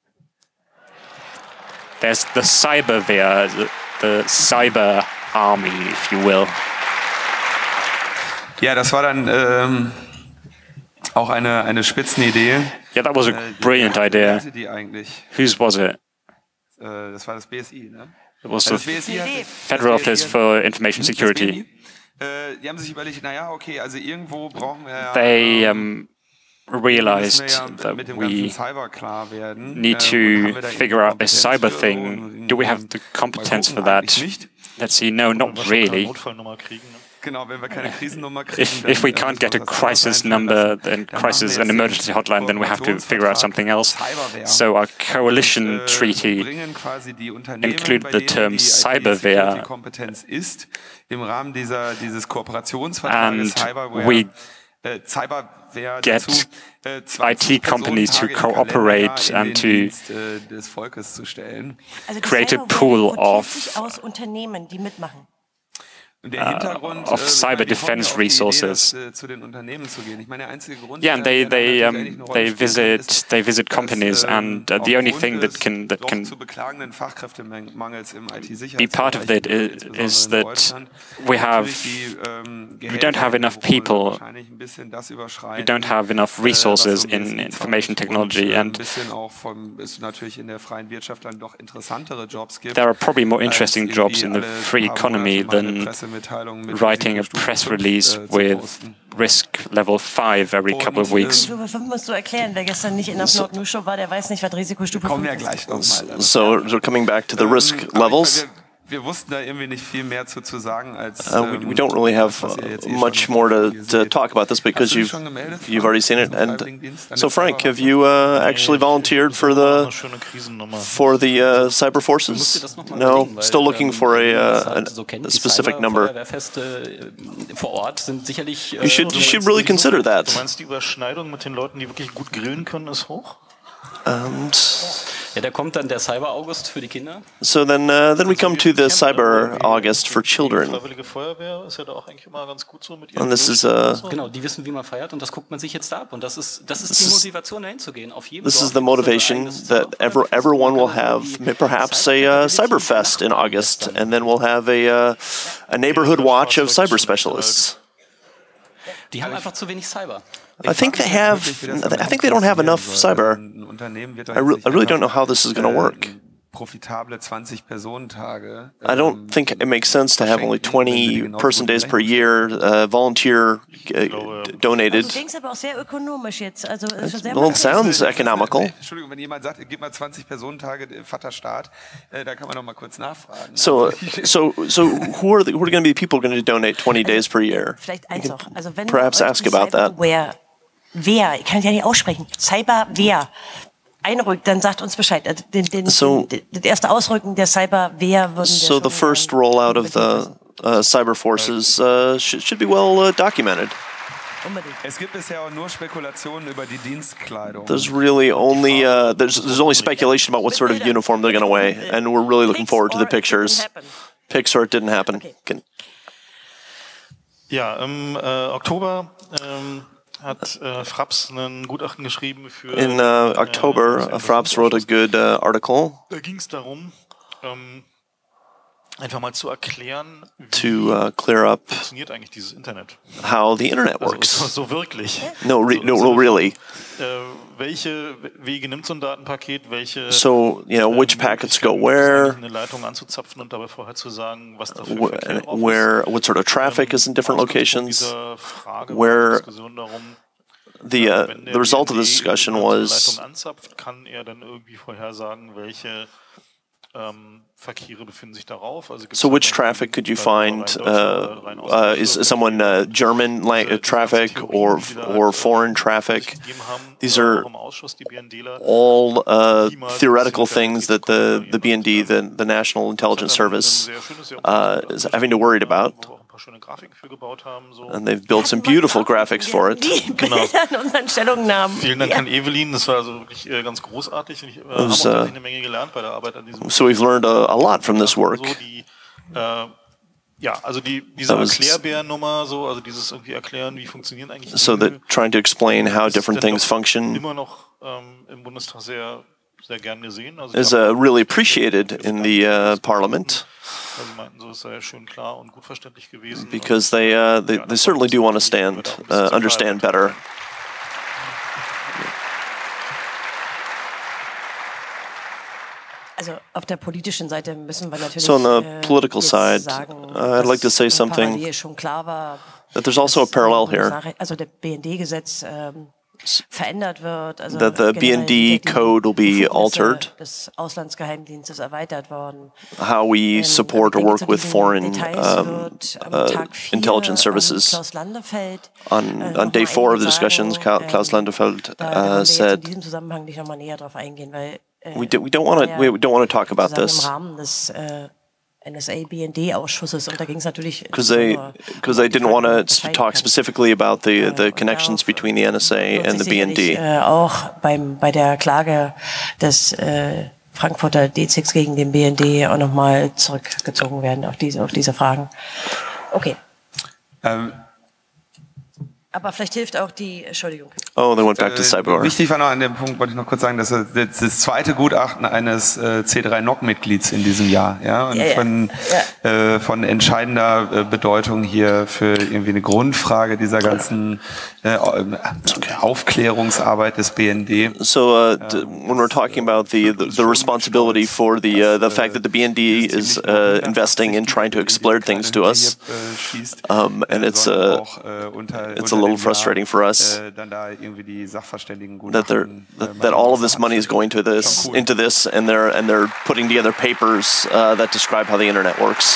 There's the Cyberwehr, the cyber army, if you will. Ja, das war dann auch eine Spitzenidee. Yeah, that was a brilliant idea. Whose was it? Das war das BSI, ne? It was the Federal Office for Information Security. Die haben sich überlegt, naja, okay, also irgendwo brauchen wir They realized that we need to figure out this cyber thing. Do we have the competence for that? Let's see, no, not really. If we can't get a crisis number, then crisis and emergency hotline, then we have to figure out something else. So our coalition treaty included the term Cyberwehr, and we get IT companies to cooperate and to create a pool of cyber defense resources. Yeah, and they visit companies, and the only thing that can be part of it is that we don't have enough people, we don't have enough resources in information technology, and there are probably more interesting jobs in the free economy than writing a press release with risk level 5 every couple of weeks. So, coming back to the risk levels, we don't really have much more to talk about this because you've already seen it. And so, Frank, have you actually volunteered for the cyber forces? No, still looking for a specific number. You should really consider that. Ja, da kommt dann der Cyber August für die Kinder. So then we come to the Cyber August for children. And this is genau, die wissen, wie man feiert, und das guckt man sich jetzt ab, und das ist die Motivation, dahin zu gehen. Auf jedem This is the motivation that everyone will have perhaps a Cyberfest in August, and then we'll have a neighborhood watch of cyber specialists. Die haben einfach zu wenig Cyber. I think they don't have enough cyber. I really don't know how this is going to work. I don't think it makes sense to have only 20 person days per year, volunteer donated. Well, it sounds economical. So who are going to be the people going to donate 20 days per year? Perhaps ask about that. Wer, ich kann es ja nicht aussprechen, Cyberwehr einrückt, dann sagt uns Bescheid. Das erste Ausrücken der Cyberwehr würden wir So the first rollout of the cyber forces should be well documented. Es gibt bisher auch nur Spekulationen über die Dienstkleidung. There's really only there's only speculation about what sort of uniform they're going to wear, and we're really looking forward to the pictures. Pics or it didn't happen. Okay. Ja, im Oktober hat Fraps ein Gutachten geschrieben für... In October, Fraps wrote a good article. Da ging es darum, einfach mal zu erklären, to clear up funktioniert eigentlich dieses Internet. How the Internet works. Also, so wirklich. No, really. Welche Wege nimmt so ein Datenpaket? Welche? So, which packets go where? Eine Leitung anzuzapfen und dabei vorher zu sagen, was dafür what sort of traffic is in different locations? Where the result of this discussion was. Kann er dann irgendwie vorhersagen, welche So which traffic could you find? Is someone German traffic or foreign traffic? These are all theoretical things that the BND, the National Intelligence Service, is having to worry about. And they've built some beautiful graphics for it. Vielen Dank an Evelyn, das war also wirklich ganz großartig. Und haben auch eine Menge gelernt bei der Arbeit an diesem. So we've learned a lot from this work. Ja, also diese Erklärbärnummer, so, also dieses irgendwie erklären, wie funktionieren eigentlich. So that trying to explain how different things function. Immer noch im Bundestag sehr gern gesehen. Also is really appreciated in the Parliament. Because they certainly do want to understand better. Also auf der politischen Seite müssen wir natürlich so on the political side, I'd like to say something that there's also a parallel here. Also der BND-Gesetz verändert wird, also that the BND code will be altered. Des Auslandsgeheimdienstes erweitert worden. How we support or work with foreign intelligence services. On day 4 of the discussions, Klaus Landefeld said, we don't want to talk about this. NSA-BND-Ausschusses und da ging es natürlich because they didn't want to talk specifically about the connections between the NSA and the BND. Auch bei der Klage des Frankfurter D6 gegen den BND auch nochmal zurückgezogen werden auf diese Fragen. Okay. Aber vielleicht hilft auch die, Entschuldigung. Oh, they went back to Cyber. Wichtig war noch an dem Punkt, wollte ich noch kurz sagen, dass das zweite Gutachten eines C3-NOC-Mitglieds in diesem Jahr, ja, und von entscheidender Bedeutung hier für irgendwie eine Grundfrage dieser ganzen Aufklärungsarbeit des BND. So when we're talking about the responsibility for the fact that the BND is investing in trying to exploit things to us, and it's a little frustrating for us that all of this money is going into this, and they're putting together papers that describe how the internet works.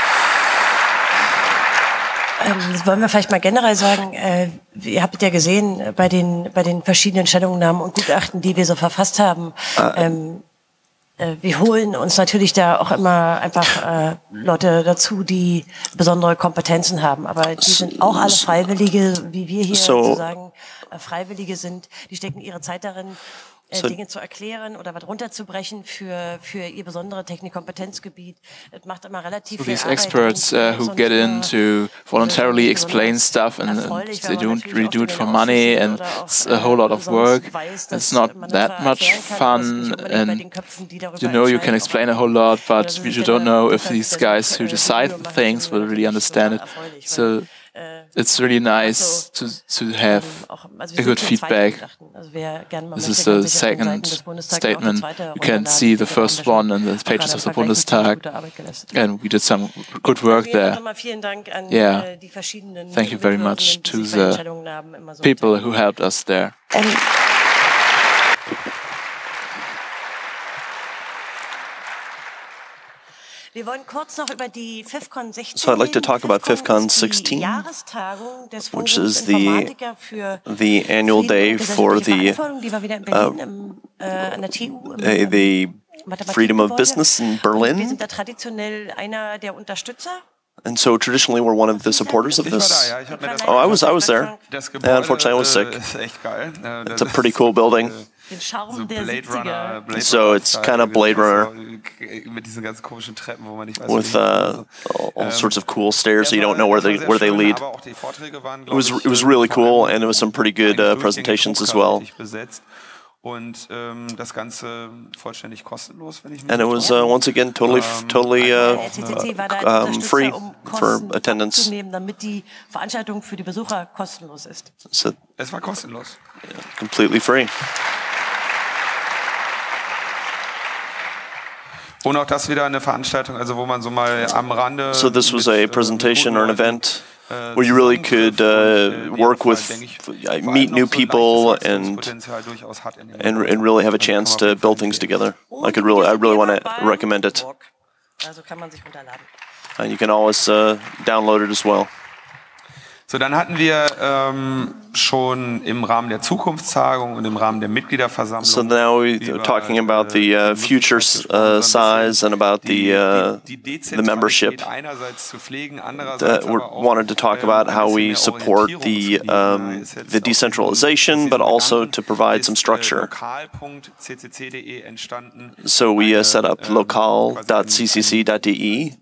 Das wollen wir vielleicht mal generell sagen. Ihr habt ja gesehen bei den verschiedenen Stellungnahmen und Gutachten, die wir so verfasst haben. Wir holen uns natürlich da auch immer einfach Leute dazu, die besondere Kompetenzen haben. Aber die sind auch alle Freiwillige, wie wir hier sozusagen Freiwillige sind. Die stecken ihre Zeit darin, Dinge zu erklären oder was runterzubrechen für ihr besondere Technikkompetenzgebiet. Das macht immer relativ viel these experts who get in to voluntarily explain stuff and they don't really do it for money and it's a whole lot of work. It's not that much fun and you can explain a whole lot, but you don't know if these guys who decide things will really understand it. So it's really nice to have a good feedback. This is the second statement. You can see the first one in the pages of the Bundestag, and we did some good work there. Yeah, thank you very much to the people who helped us there. Wir wollen kurz noch über die FIFCON 16. So I'd like to talk about FIFCON 16, which is the annual day for the freedom of business in Berlin. Wir sind da traditionell einer der Unterstützer. And so traditionally we're one of the supporters of this. Oh, I was there. Yeah, unfortunately I was sick. It's a pretty cool building. So it's kind of Blade Runner with all sorts of cool stairs so you don't know where they lead. It was really cool, and it was some pretty good presentations as well. Und das Ganze vollständig kostenlos, wenn ich mich And it was once again totally free for attendance. Damit die Veranstaltung für die Besucher kostenlos ist. So, es war kostenlos. Yeah, completely free. Und auch das wieder eine Veranstaltung, also wo man so mal am Rande. So this was a presentation or an event. where you really could work with, meet new people, and really have a chance to build things together. I really want to recommend it. And you can always download it as well. So, dann hatten wir schon im Rahmen der Zukunftstagung und im Rahmen der Mitgliederversammlung. So now we're talking about the future size and about the membership. We wanted to talk about how we support the decentralization, but also to provide some structure. So we set up lokal.ccc.de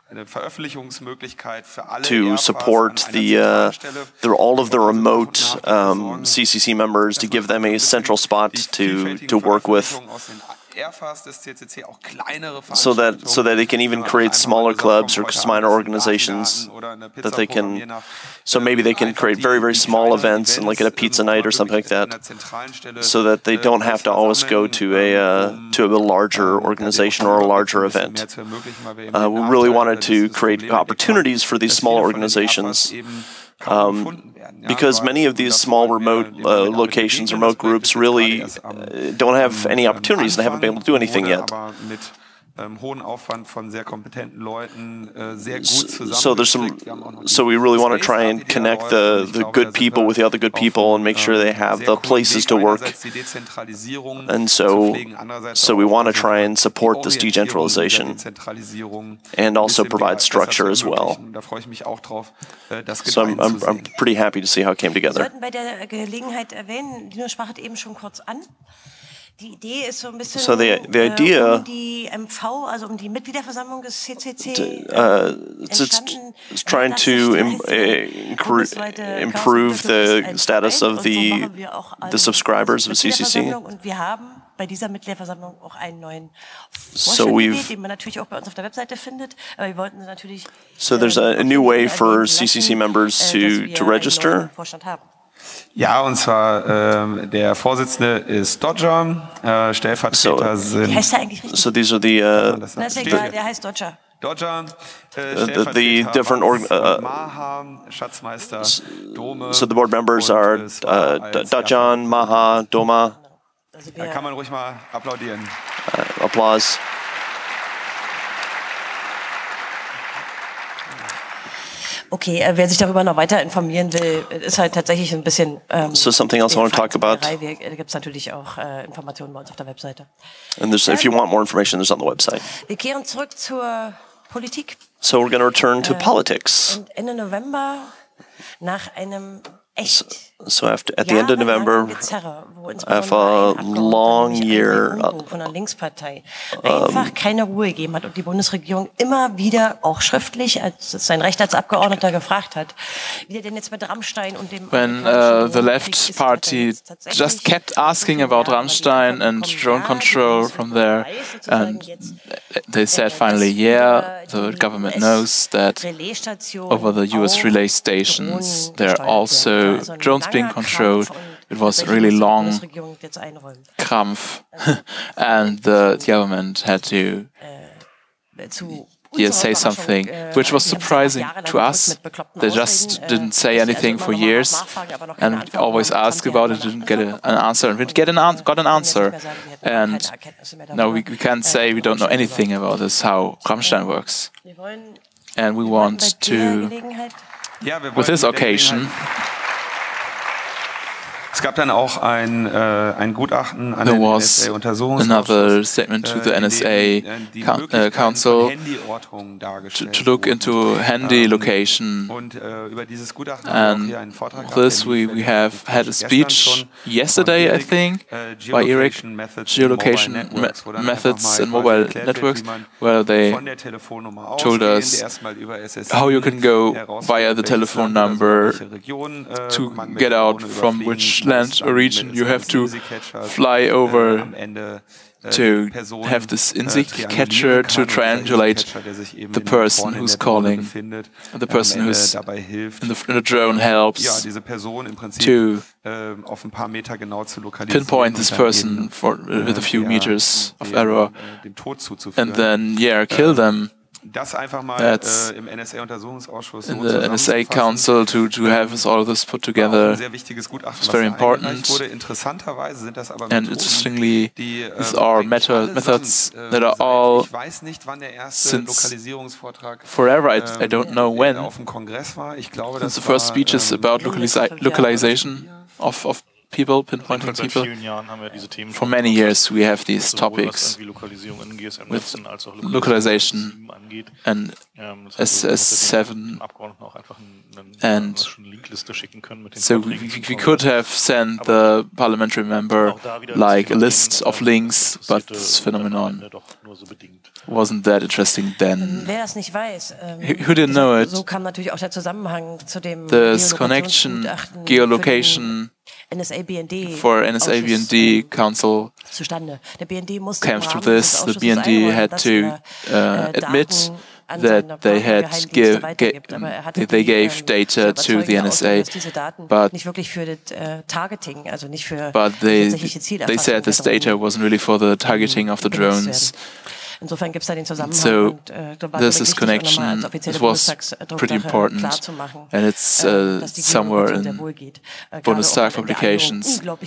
to support all of the remote CCC members, to give them a central spot to work with, so that they can even create smaller clubs or minor organizations that they can. So maybe they can create very, very small events, and like at a pizza night or something like that, so that they don't have to always go to a larger organization or a larger event. We really wanted to create opportunities for these small organizations. Because many of these small remote locations, remote groups, really don't have any opportunities and haven't been able to do anything yet. So we really want to try and connect the good people with the other good people and make sure they have the places to work. And so we want to try and support this decentralization and also provide structure as well. So I'm pretty happy to see how it came together. So the idea it's trying to improve the status of the subscribers of CCC. So there's a new way for CCC members to register. Ja, und zwar der Vorsitzende ist Dodger, Stellvertreter sind. Wie heißt der eigentlich richtig? So these are der heißt Dodger. Dodger, the different Maha, Schatzmeister, Dome. So the board members are Dajan, Maha, Doma. Da kann man ruhig mal applaudieren. Applause. Okay, wer sich darüber noch weiter informieren will, ist halt tatsächlich ein bisschen. So something else I want to talk about. Da gibt es natürlich auch Informationen bei uns auf der Webseite. And if you want more information, there's on the website. Wir kehren zurück zur Politik. So we're going to return to politics. Und Ende November, nach einem So at the end of November, after a long year, von der Linkspartei einfach keine Ruhe gegeben hat und die Bundesregierung immer wieder auch schriftlich als sein Recht als Abgeordneter gefragt hat, wie er denn jetzt mit Rammstein und dem when the left party just kept asking about Rammstein and drone control from there, and they said finally, yeah, the government knows that over the US relay stations there are also drones being controlled. It was a really long Krampf, and the government had to say something, which was surprising to us. They just didn't say anything for years, and we always asked about it, didn't get an answer, and we got an answer. And now we can't say we don't know anything about this, how Rammstein works. And we want to, with this occasion, es gab dann auch ein Gutachten an there den was another statement to the NSA Council to look into handy location, and this we have had a speech yesterday, I think, by Eric, geolocation methods and mobile networks, where they told us how you can go via the telephone number to get out from which land or region you have to fly over to have this INSIG catcher to triangulate the person who's calling. The person who's in the drone helps to pinpoint this person with a few meters of error and then, kill them das einfach mal im NSA-Untersuchungsausschuss in the NSA Council to have all this put together is very important. And interestingly, these are methods that are all since forever. I don't know when. Since the first speeches about localization of people, pinpointing people. For many years we have these topics with localization and SS7, and so we could have sent the parliamentary member like a list of links, but this phenomenon wasn't that interesting then. Who didn't know it? This connection, geolocation, for NSA-BND Council came through this. The BND had to admit that they had they gave data to the NSA, but they said this data wasn't really for the targeting of the drones. So this connection, it was pretty important, and it's somewhere in Bundestag publications. In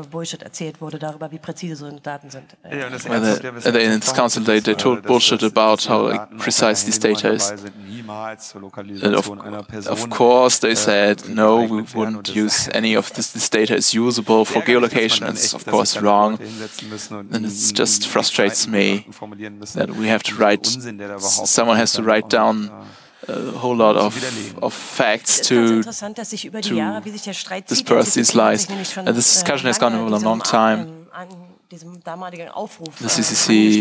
this council they told bullshit about how precise this data is. And of course they said, no, we wouldn't use any of this. This data is usable for geolocation. It's of course wrong, and it just frustrates me that we have to write, someone has to write down a whole lot of facts to disperse these lies. And this discussion has gone on a long time. The CCC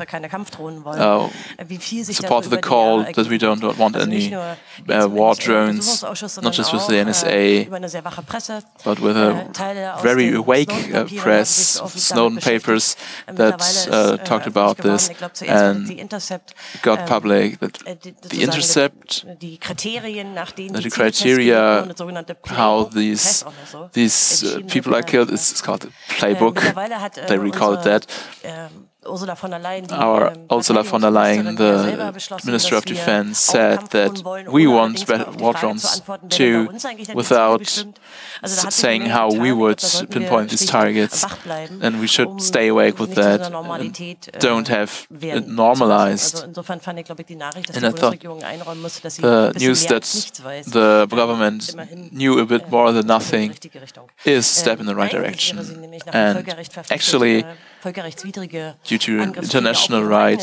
supported the call that we don't want any war drones, not just with the NSA, but with a very awake press of Snowden papers that talked about this and got public. That the Intercept, the criteria, how these people are killed, is called the playbook. They recall it that. Ursula von der Leyen, the Minister of Defense, said that we want war drones too, without saying how we would pinpoint these targets, and we should stay awake with that and don't have it normalized. And I thought the news that the government knew a bit more than nothing is a step in the right direction. And actually, due to international right,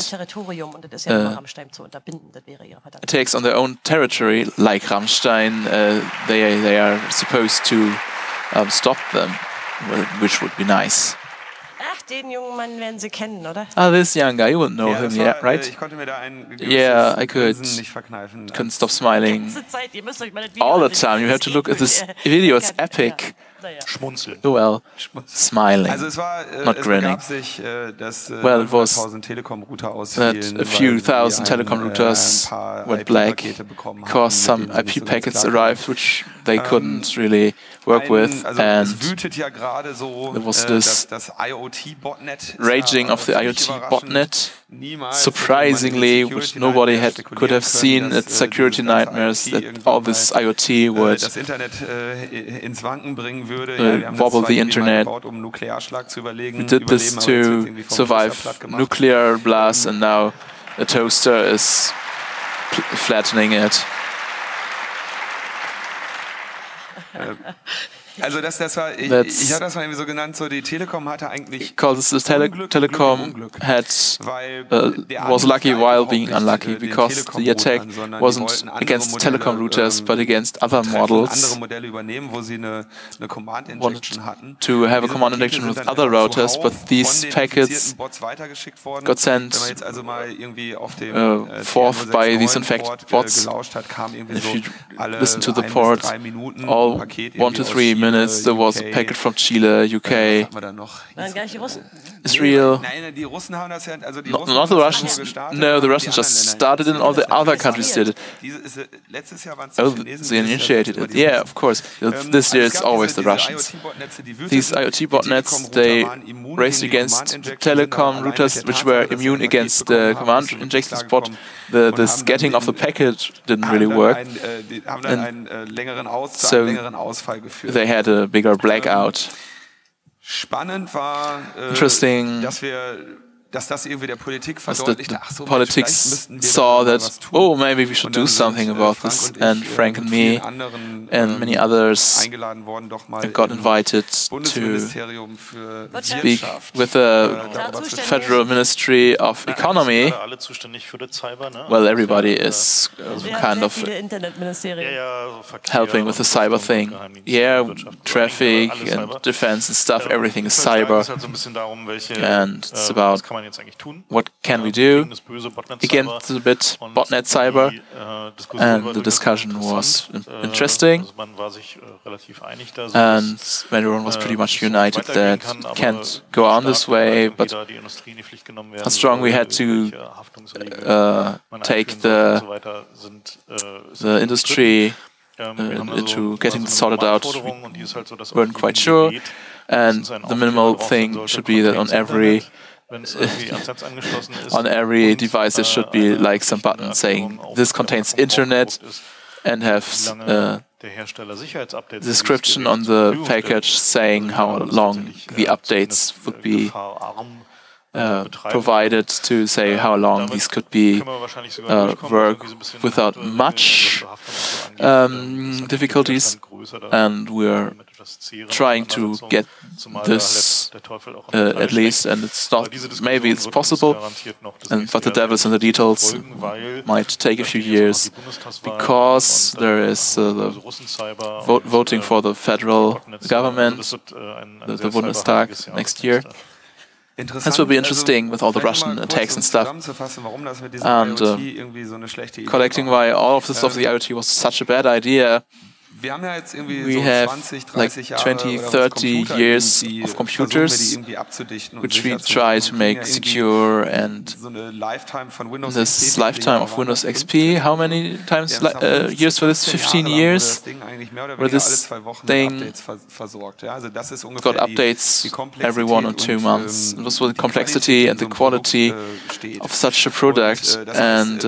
attacks on their own territory, like Rammstein, they are supposed to stop them, which would be nice. Den jungen Mann werden Sie kennen, oder? This young guy, you wouldn't know him yet, right? Yeah, I couldn't stop smiling all the time. You have to look at this video, it's epic. Well, smiling, not grinning. Well, it was that a few thousand telecom routers went black because some IP packets arrived which they couldn't really work with, and there was this raging of the IoT botnet, surprisingly, which nobody could have seen. It's security nightmares that all this IoT would wobble the internet. We did this to survive nuclear blast, and now a toaster is flattening it. Also das war, ich hatte das mal irgendwie so genannt, so die Telekom hatte eigentlich because the Telecom was lucky while being unlucky, because the attack wasn't against telecom routers but against other models. Wanted to have a command injection with other routers, but these packets got sent forth by these infected bots. If you listen to the port, all 1 to 3 minutes there was a packet from Chile, UK, Israel. Not the Russians. No, the Russians just started it and all the other countries did it. Oh, they initiated it. Yeah, of course. This year it's always the Russians. These IoT botnets, they raced against telecom routers which were immune against the command injection support. This getting of the packet didn't really work. And so they had a bigger blackout. Interesting. Dass the politics saw that, oh, maybe we should do something about this, and Frank and me and many others got invited to speak with the Federal Ministry of Economy. Well, everybody is kind of helping with the cyber thing. Yeah, traffic and defense and stuff, everything is cyber. And it's about what can we do against the botnet cyber, and the discussion was interesting, and everyone was pretty much united that it can't go on this way, but how strong we had to take the industry into getting this sorted out, we weren't quite sure, and the minimal thing should be that on every device there should be like some button saying this contains internet, and have description on the package saying how long the updates would be provided, to say how long these could be work without much difficulties, and we're trying to get this at least, and it's not, maybe it's possible, but the devil's in the details. Might take a few years because there is the voting for the federal government, the Bundestag next year. This will be interesting with all the Russian attacks and stuff. And collecting why all of this of the IoT was such a bad idea. We have like 20, 30 years of computers which we try to make secure, and this lifetime of Windows XP, how many times years for this? 15 years where this thing got updates every 1 or 2 months. It was the complexity and the quality of such a product, and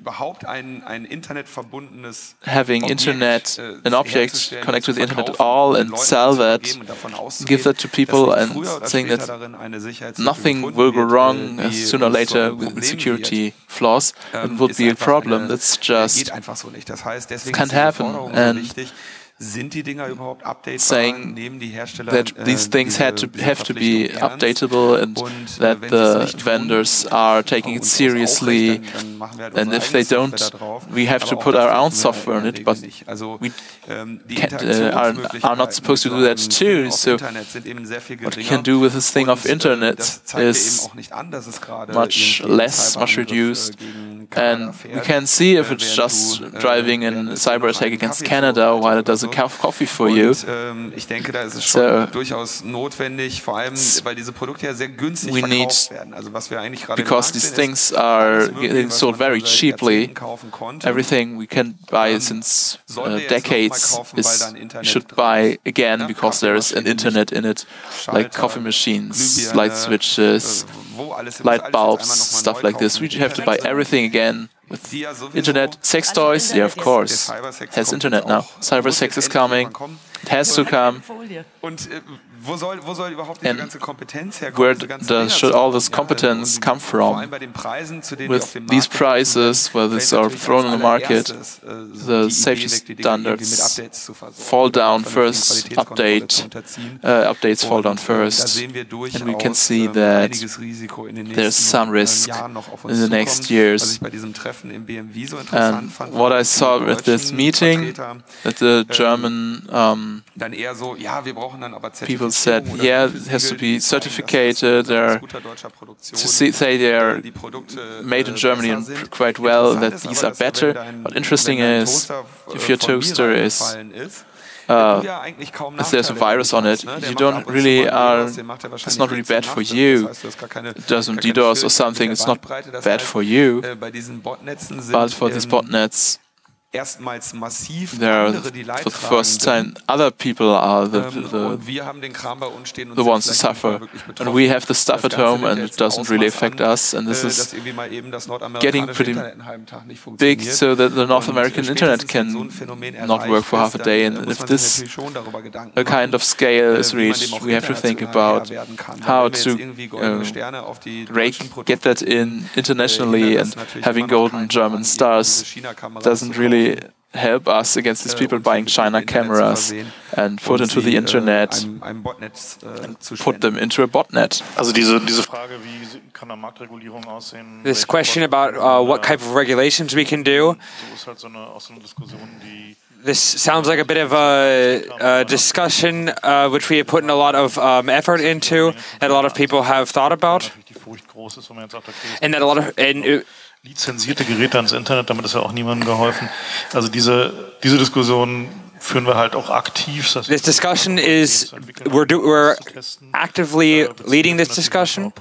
having internet, an object connect to the internet at all and sell that, give that to people, and saying that nothing will go wrong sooner or later with security flaws, it would be a problem. That's just, it can't happen. And saying that these things have to be updatable, and that the vendors are taking it seriously, and if they don't, we have to put our own software on it, but we are not supposed to do that too. So what we can do with this thing of internet is much less, much reduced, and we can see if it's just driving a cyber attack against Canada while it does a cup of coffee for you. So we need, because these things are getting sold very cheaply, everything we can buy since decades should buy again because there is an internet in it, like coffee machines, light switches, light bulbs, stuff like this. We have to buy everything again with internet. Sex toys, yeah, of course, it has internet now. Cyber sex is coming. It has to come. And where should all this competence come from? With these prices, where these are thrown on the market, the safety standards fall down first, updates fall down first, and we can see that there's some risk in the next years. And what I saw with this meeting, that the German people said, yeah, it has to be certificated, to say they're made in Germany and quite well, that these are better. What interesting is, if your toaster is there's a virus on it, you don't really it's not really bad for you. It doesn't DDoS or something, it's not bad for you. But for these botnets, there are, for the first time, other people are the ones who suffer. And we have the stuff at home and it doesn't really affect us. And this is getting pretty big so that the North American internet can not work for half a day. And if this kind of scale is reached, we have to think about how to get that in internationally, and having golden German stars doesn't really help us against these people buying China cameras and put into the internet and put them into a botnet. This question about what type of regulations we can do. This sounds like a bit of a discussion which we have put in a lot of effort into, that a lot of people have thought about, and that a lot of lizenzierte Geräte ans Internet, damit ist ja auch niemandem geholfen. Also diese Diskussion führen wir halt auch aktiv. This discussion is, we're actively leading this discussion.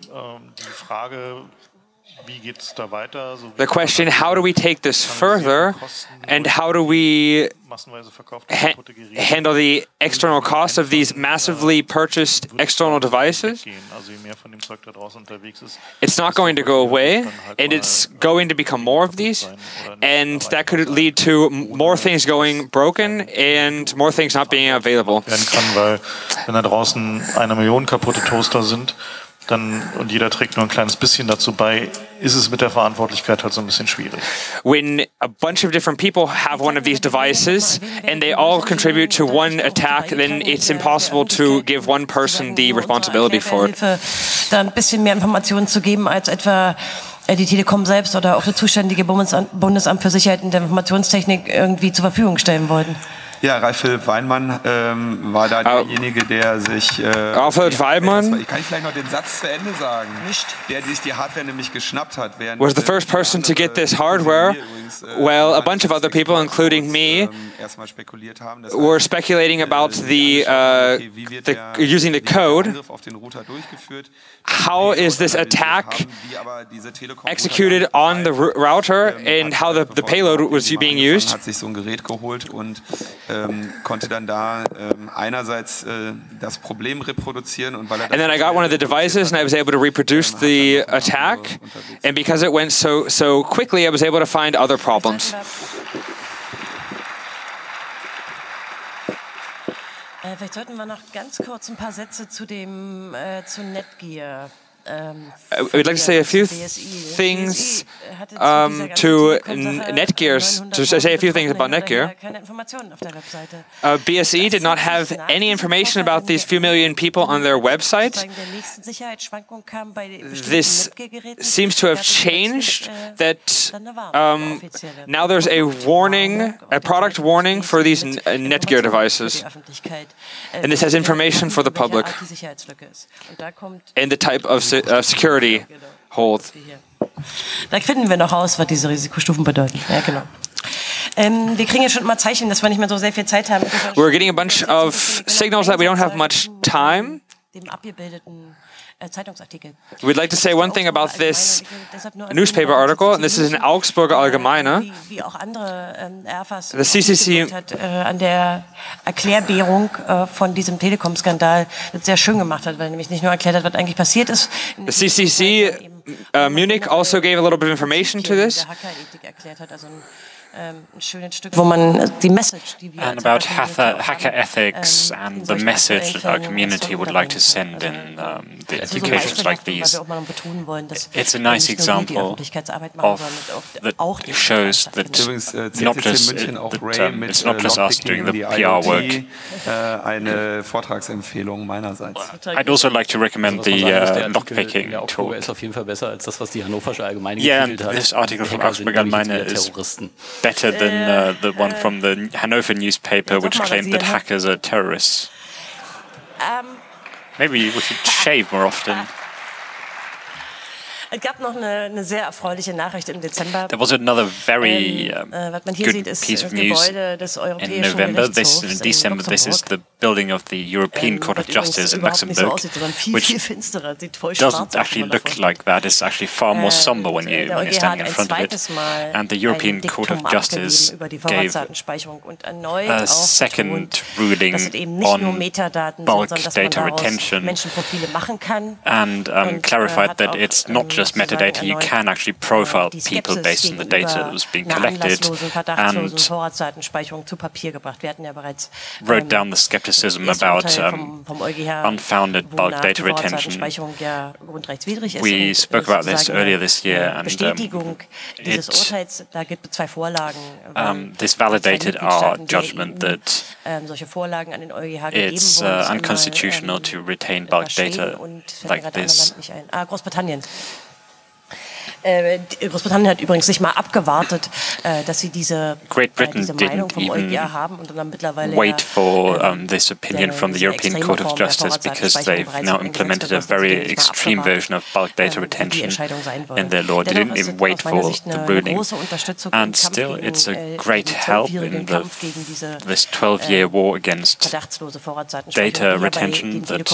The question, how do we take this further, and how do we handle the external cost of these massively purchased external devices? It's not going to go away, and it's going to become more of these, and that could lead to more things going broken and more things not being available. Weil wenn da draußen 1 Million kaputte Toaster sind, und jeder trägt nur ein kleines bisschen dazu bei, ist es mit der Verantwortlichkeit halt so ein bisschen schwierig. When a bunch of different people have one of these devices and they all contribute to one attack, then it's impossible to give one person the responsibility for it. Da ein bisschen mehr Informationen zu geben als etwa die Telekom selbst oder auch das zuständige Bundesamt für Sicherheit und Informationstechnik irgendwie zur Verfügung stellen wollten. Ja, Ralf-Philipp Weinmann war da derjenige, der sich... Ralf-Philipp Weinmann... Ich kann vielleicht noch den Satz zu Ende sagen. Der sich die Hardware nämlich geschnappt hat. Was the first person to get this hardware. Well, a bunch of other people, including me, were speculating about using the code. How is this attack executed on the router, and how the payload was being used? Hat sich so ein Gerät geholt und konnte dann da einerseits das Problem reproduzieren, und weil and then I got one of the devices and I was able to reproduce the attack, and because it went so quickly, I was able to find other problems. Vielleicht sollten wir noch ganz kurz ein paar Sätze zu Netgear. We'd like to say a few things to Netgear, to say a few things about Netgear. BSE did not have any information about these few million people on their website. This seems to have changed, that now there's a warning, a product warning for these Netgear devices. And this has information for the public and the type of security hold. Da finden wir noch raus, was diese Risikostufen bedeuten. Ja, genau. Wir kriegen ja schon mal Zeichen, dass wir nicht mehr so sehr viel Zeit haben. We're getting a bunch of signals that we don't have much time. Dem abgebildeten Zeitungsartikel. We'd like to say one thing about this newspaper article, and this is an Augsburger Allgemeine. Wie auch andere The CCC an der Erklärbärung von diesem Telekom-Skandal sehr schön gemacht hat, weil nämlich nicht nur erklärt hat, was eigentlich passiert ist. The CCC Munich also gave a little bit of information to this. Wo man die Message, die wir and about hacker ethics and the message that our community would like to send in the occasions like these. It's a nice example that shows that it's not just us doing the PR work. Eine Vortragsempfehlung meinerseits. I'd also like to recommend the lockpicking talk. Ist auf jeden Fall besser als das, was die Hannoversche Allgemeine getitelt hat. This article from Augsburger Allgemeine is better than the one from the Hanover newspaper, which claimed that hackers are terrorists. Maybe we should shave more often. Es gab noch eine sehr erfreuliche Nachricht im Dezember. There was another very was man hier good sieht, ist piece of das news Gebäude des in Europäischen November. Gerichtshofs In December, this is the building of the European Court of Justice in Luxembourg, which doesn't actually look like that. It's actually far more somber when you're standing in front of it. And the European Court of Justice gave a second ruling on bulk data retention and clarified that it's not just metadata. You can actually profile people based on the data that was being collected, and wrote down the skepticism about unfounded bulk data retention. We spoke about this earlier this year, and this validated our judgment that it's unconstitutional to retain bulk data like this. Großbritannien hat übrigens nicht mal abgewartet, dass sie diese Meinung vom EuGH haben und dann mittlerweile wait for this opinion from the European Court of Justice, because they've now implemented a very extreme version of bulk data retention in their law. They didn't even wait for the ruling. And still, it's a great help in this 12-year war against data retention that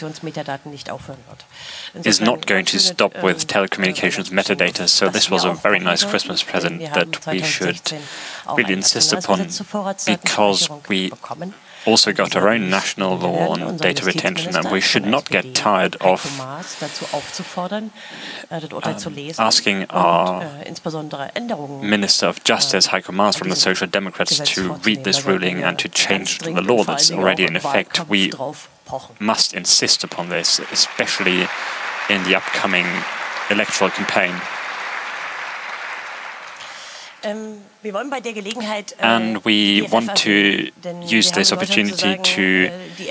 is not going to stop with telecommunications metadata. So this was a very nice Christmas present that we should really insist upon, because we also got our own national law on data retention, and we should not get tired of asking our Minister of Justice, Heiko Maas from the Social Democrats, to read this ruling and to change the law that's already in effect. We must insist upon this, especially in the upcoming electoral campaign. And we want to use this opportunity to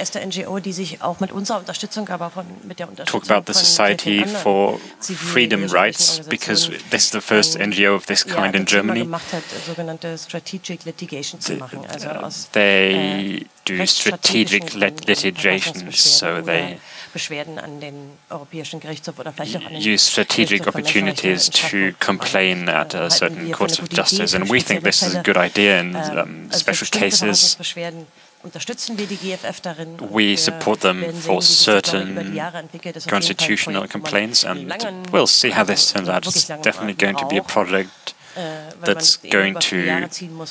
talk about the Society for Freedom Rights, because this is the first NGO of this kind in Germany. They do strategic litigation, so they use strategic opportunities to complain at a certain courts of justice, and we think this is a good idea in special cases. We support them for certain constitutional complaints, and we'll see how this turns out. It's definitely going to be a project that's going to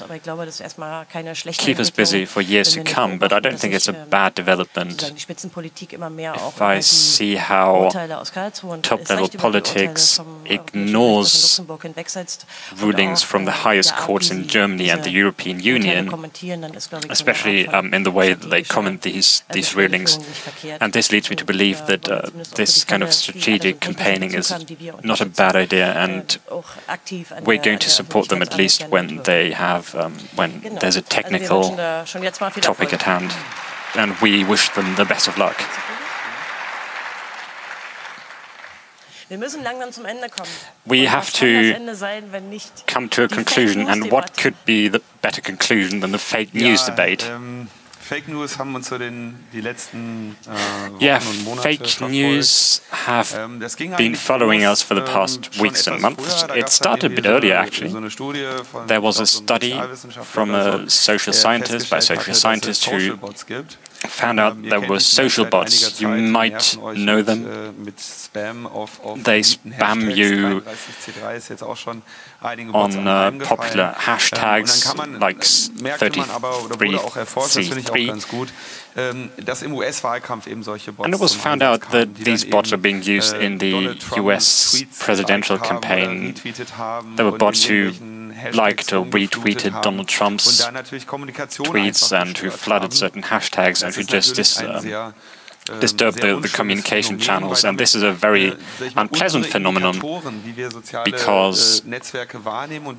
keep us busy for years to come, but I don't think it's a bad development. If I see how top-level politics ignores rulings from the highest courts in Germany and the European Union, especially in the way that they comment these rulings, and this leads me to believe that this kind of strategic campaigning is not a bad idea, and we're going to support them at least when they have when there's a technical topic at hand, and we wish them the best of luck. We have to come to a conclusion, and what could be the better conclusion than the fake news debate? Fake News haben uns so die letzten Wochen und Monate fake news have been following us for the past weeks and months. It started a bit earlier, actually. There was a study from a social scientist, by a social scientist, who found out there were social bots. You might know them. They spam you on popular hashtags like 33C3. And it was found out that these bots are being used in the US presidential campaign. There were bots who liked or retweeted Donald Trump's tweets and who flooded certain hashtags and who just disturb the communication channels, and this is a very unpleasant phenomenon because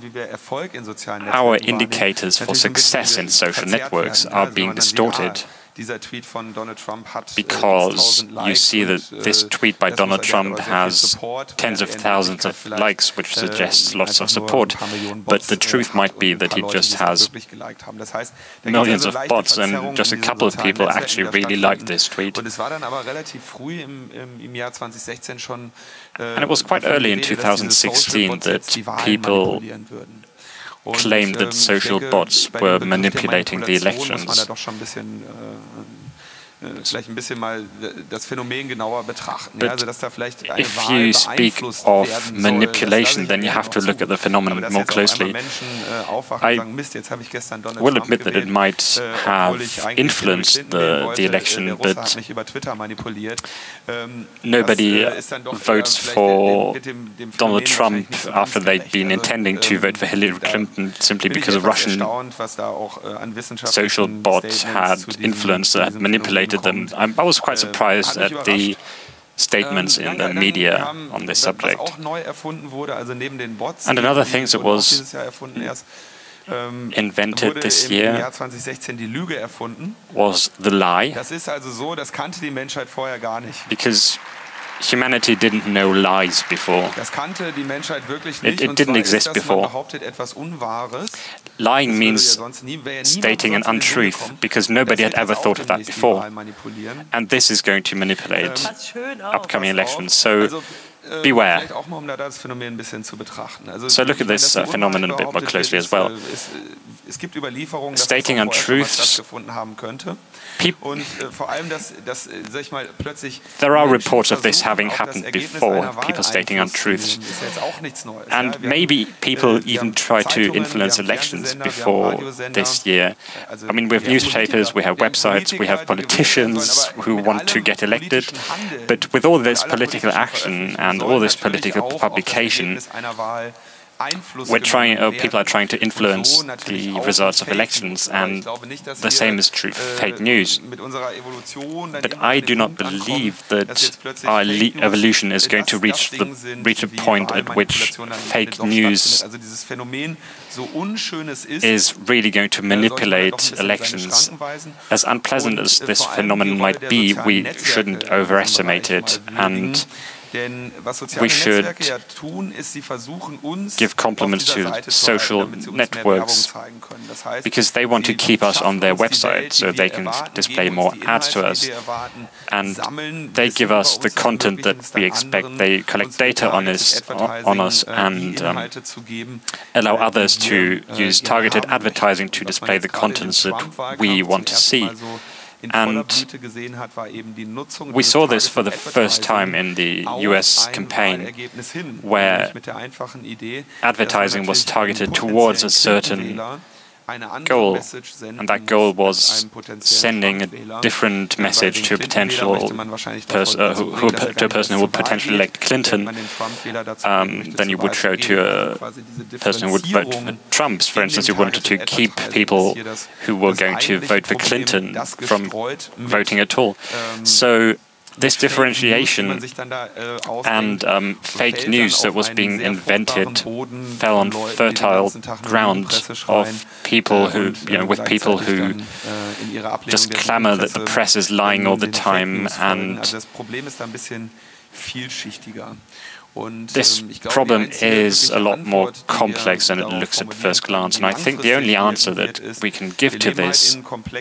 our indicators for success in social networks are being distorted. dieser Tweet von Donald Trump hat because you see that this tweet by Donald Trump has tens of thousands of likes, which suggests lots of support, but the truth might be that he just has millions of bots and just a couple of people actually really like this tweet. Und es war dann aber relativ früh im Jahr 2016 schon and it was quite early in 2016 that people claimed that social bots were manipulating the elections. Vielleicht ein bisschen mal das Phänomen genauer betrachten. But also, dass da vielleicht eine if you speak of manipulation, then you have to look at the phenomenon more closely. I will admit that it might have influenced the election, but nobody votes for Donald Trump after they'd been intending to vote for Hillary Clinton simply because a Russian social bot had influenced, had manipulated them. I was quite surprised at the statements in the media on this subject. And another thing that was invented this year was the lie, because humanity didn't know lies before. It didn't exist before. Lying means stating an untruth, because nobody had ever thought of that before. And this is going to manipulate upcoming elections. So beware. So look at this phenomenon a bit more closely as well. Stating untruths. There are reports of this having happened before, people stating untruths. And maybe people even try to influence elections before this year. I mean, we have newspapers, we have websites, we have politicians who want to get elected. But with all this political action and all this political publication, people are trying to influence the results of elections, and the same is true for fake news. But I do not believe that our evolution is going to reach a point at which fake news is really going to manipulate elections. As unpleasant as this phenomenon might be, we shouldn't overestimate it, and we should give compliments to social networks, because they want to keep us on their website so they can display more ads to us, and they give us the content that we expect. They collect data on us and allow others to use targeted advertising to display the contents that we want to see. And we saw this for the first time in the US campaign, where advertising was targeted towards a certain goal, and that goal was sending a different message to a potential person, to a person who would potentially elect Clinton, than you would show to a person who would vote for Trump. For instance, you wanted to keep people who were going to vote for Clinton from voting at all. So this differentiation and fake news that was being invented fell on fertile ground of people who, with people who just clamor that the press is lying all the time. And this problem is a lot more complex than it looks at first glance, and I think the only answer that we can give to this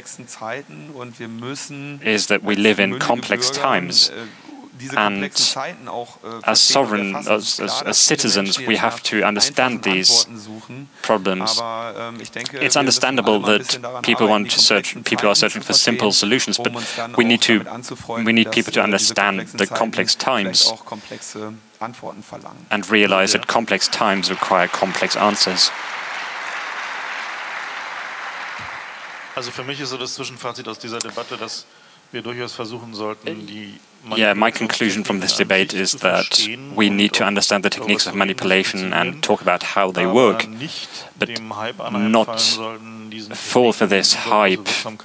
is that we live in complex times, and as citizens, we have to understand these problems. It's understandable that people are searching for simple solutions, but we need people to understand the complex times and realize that complex times require complex answers. Also für mich ist so das Zwischenfazit aus dieser Debatte, dass wir durchaus versuchen sollten, my conclusion from this debate is that we need to understand the techniques of manipulation and talk about how they work, but not fall for this hype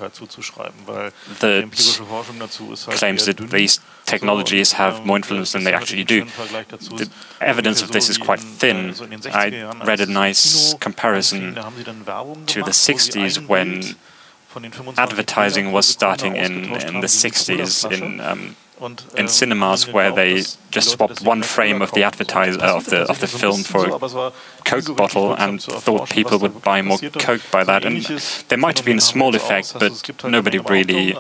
that claims that these technologies have more influence than they actually do. The evidence of this is quite thin. I read a nice comparison to the 60s when advertising was starting in the 60s in cinemas, where they just swapped one frame of the of the film for a Coke bottle and thought people would buy more Coke by that. And there might have been a small effect, but nobody really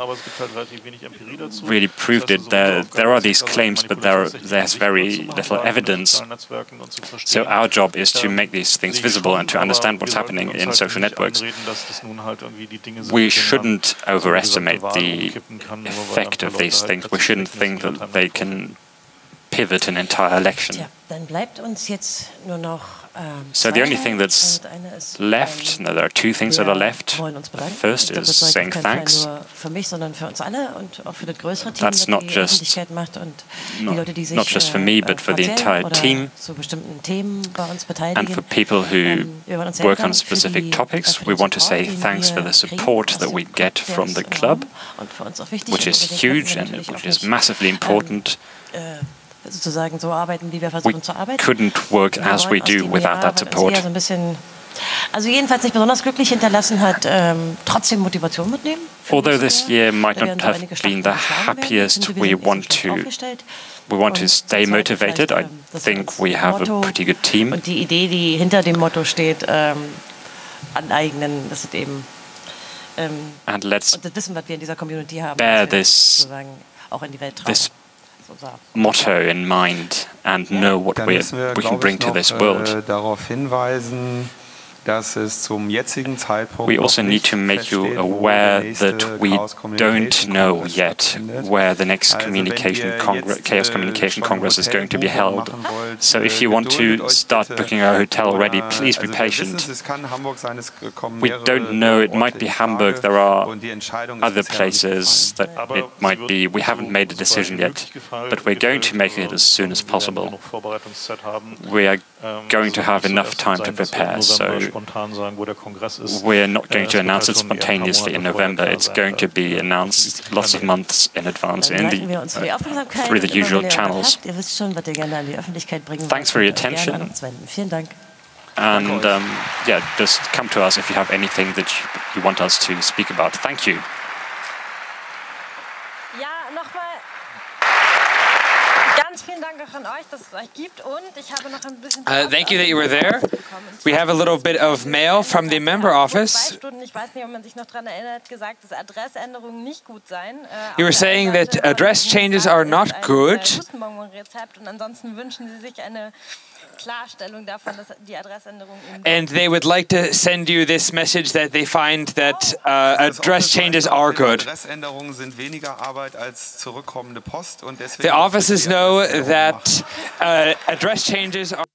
proved it. There are these claims, but there's very little evidence. So our job is to make these things visible and to understand what's happening in social networks. We shouldn't overestimate the effect of these things. We shouldn't think that they can pivot an entire election. So the only thing that's left, there are two things that are left. The first is saying thanks. That's not just for me, but for the entire team. And for people who work on specific topics, we want to say thanks for the support that we get from the club, which is huge and which is massively important. We couldn't work as we do without that support. Although this year might not have been the happiest, we want to stay motivated. I think we have a pretty good team. And let's bear this motto in mind and know what we can bring to this world. We also need to make you aware that we don't know yet where the next Chaos Communication Congress is going to be held. So if you want to start booking a hotel already, please be patient. We don't know, it might be Hamburg, there are other places that it might be. We haven't made a decision yet, but we're going to make it as soon as possible. We are going to have enough time to prepare, so we're not going to announce it spontaneously in November. It's going to be announced lots of months in advance through the usual channels. Thanks for your attention. And just come to us if you have anything that you want us to speak about. Thank you. Thank you that you were there. We have a little bit of mail from the member office. You were saying that address changes are not good. And they would like to send you this message that they find that address changes are good. The offices know that address changes are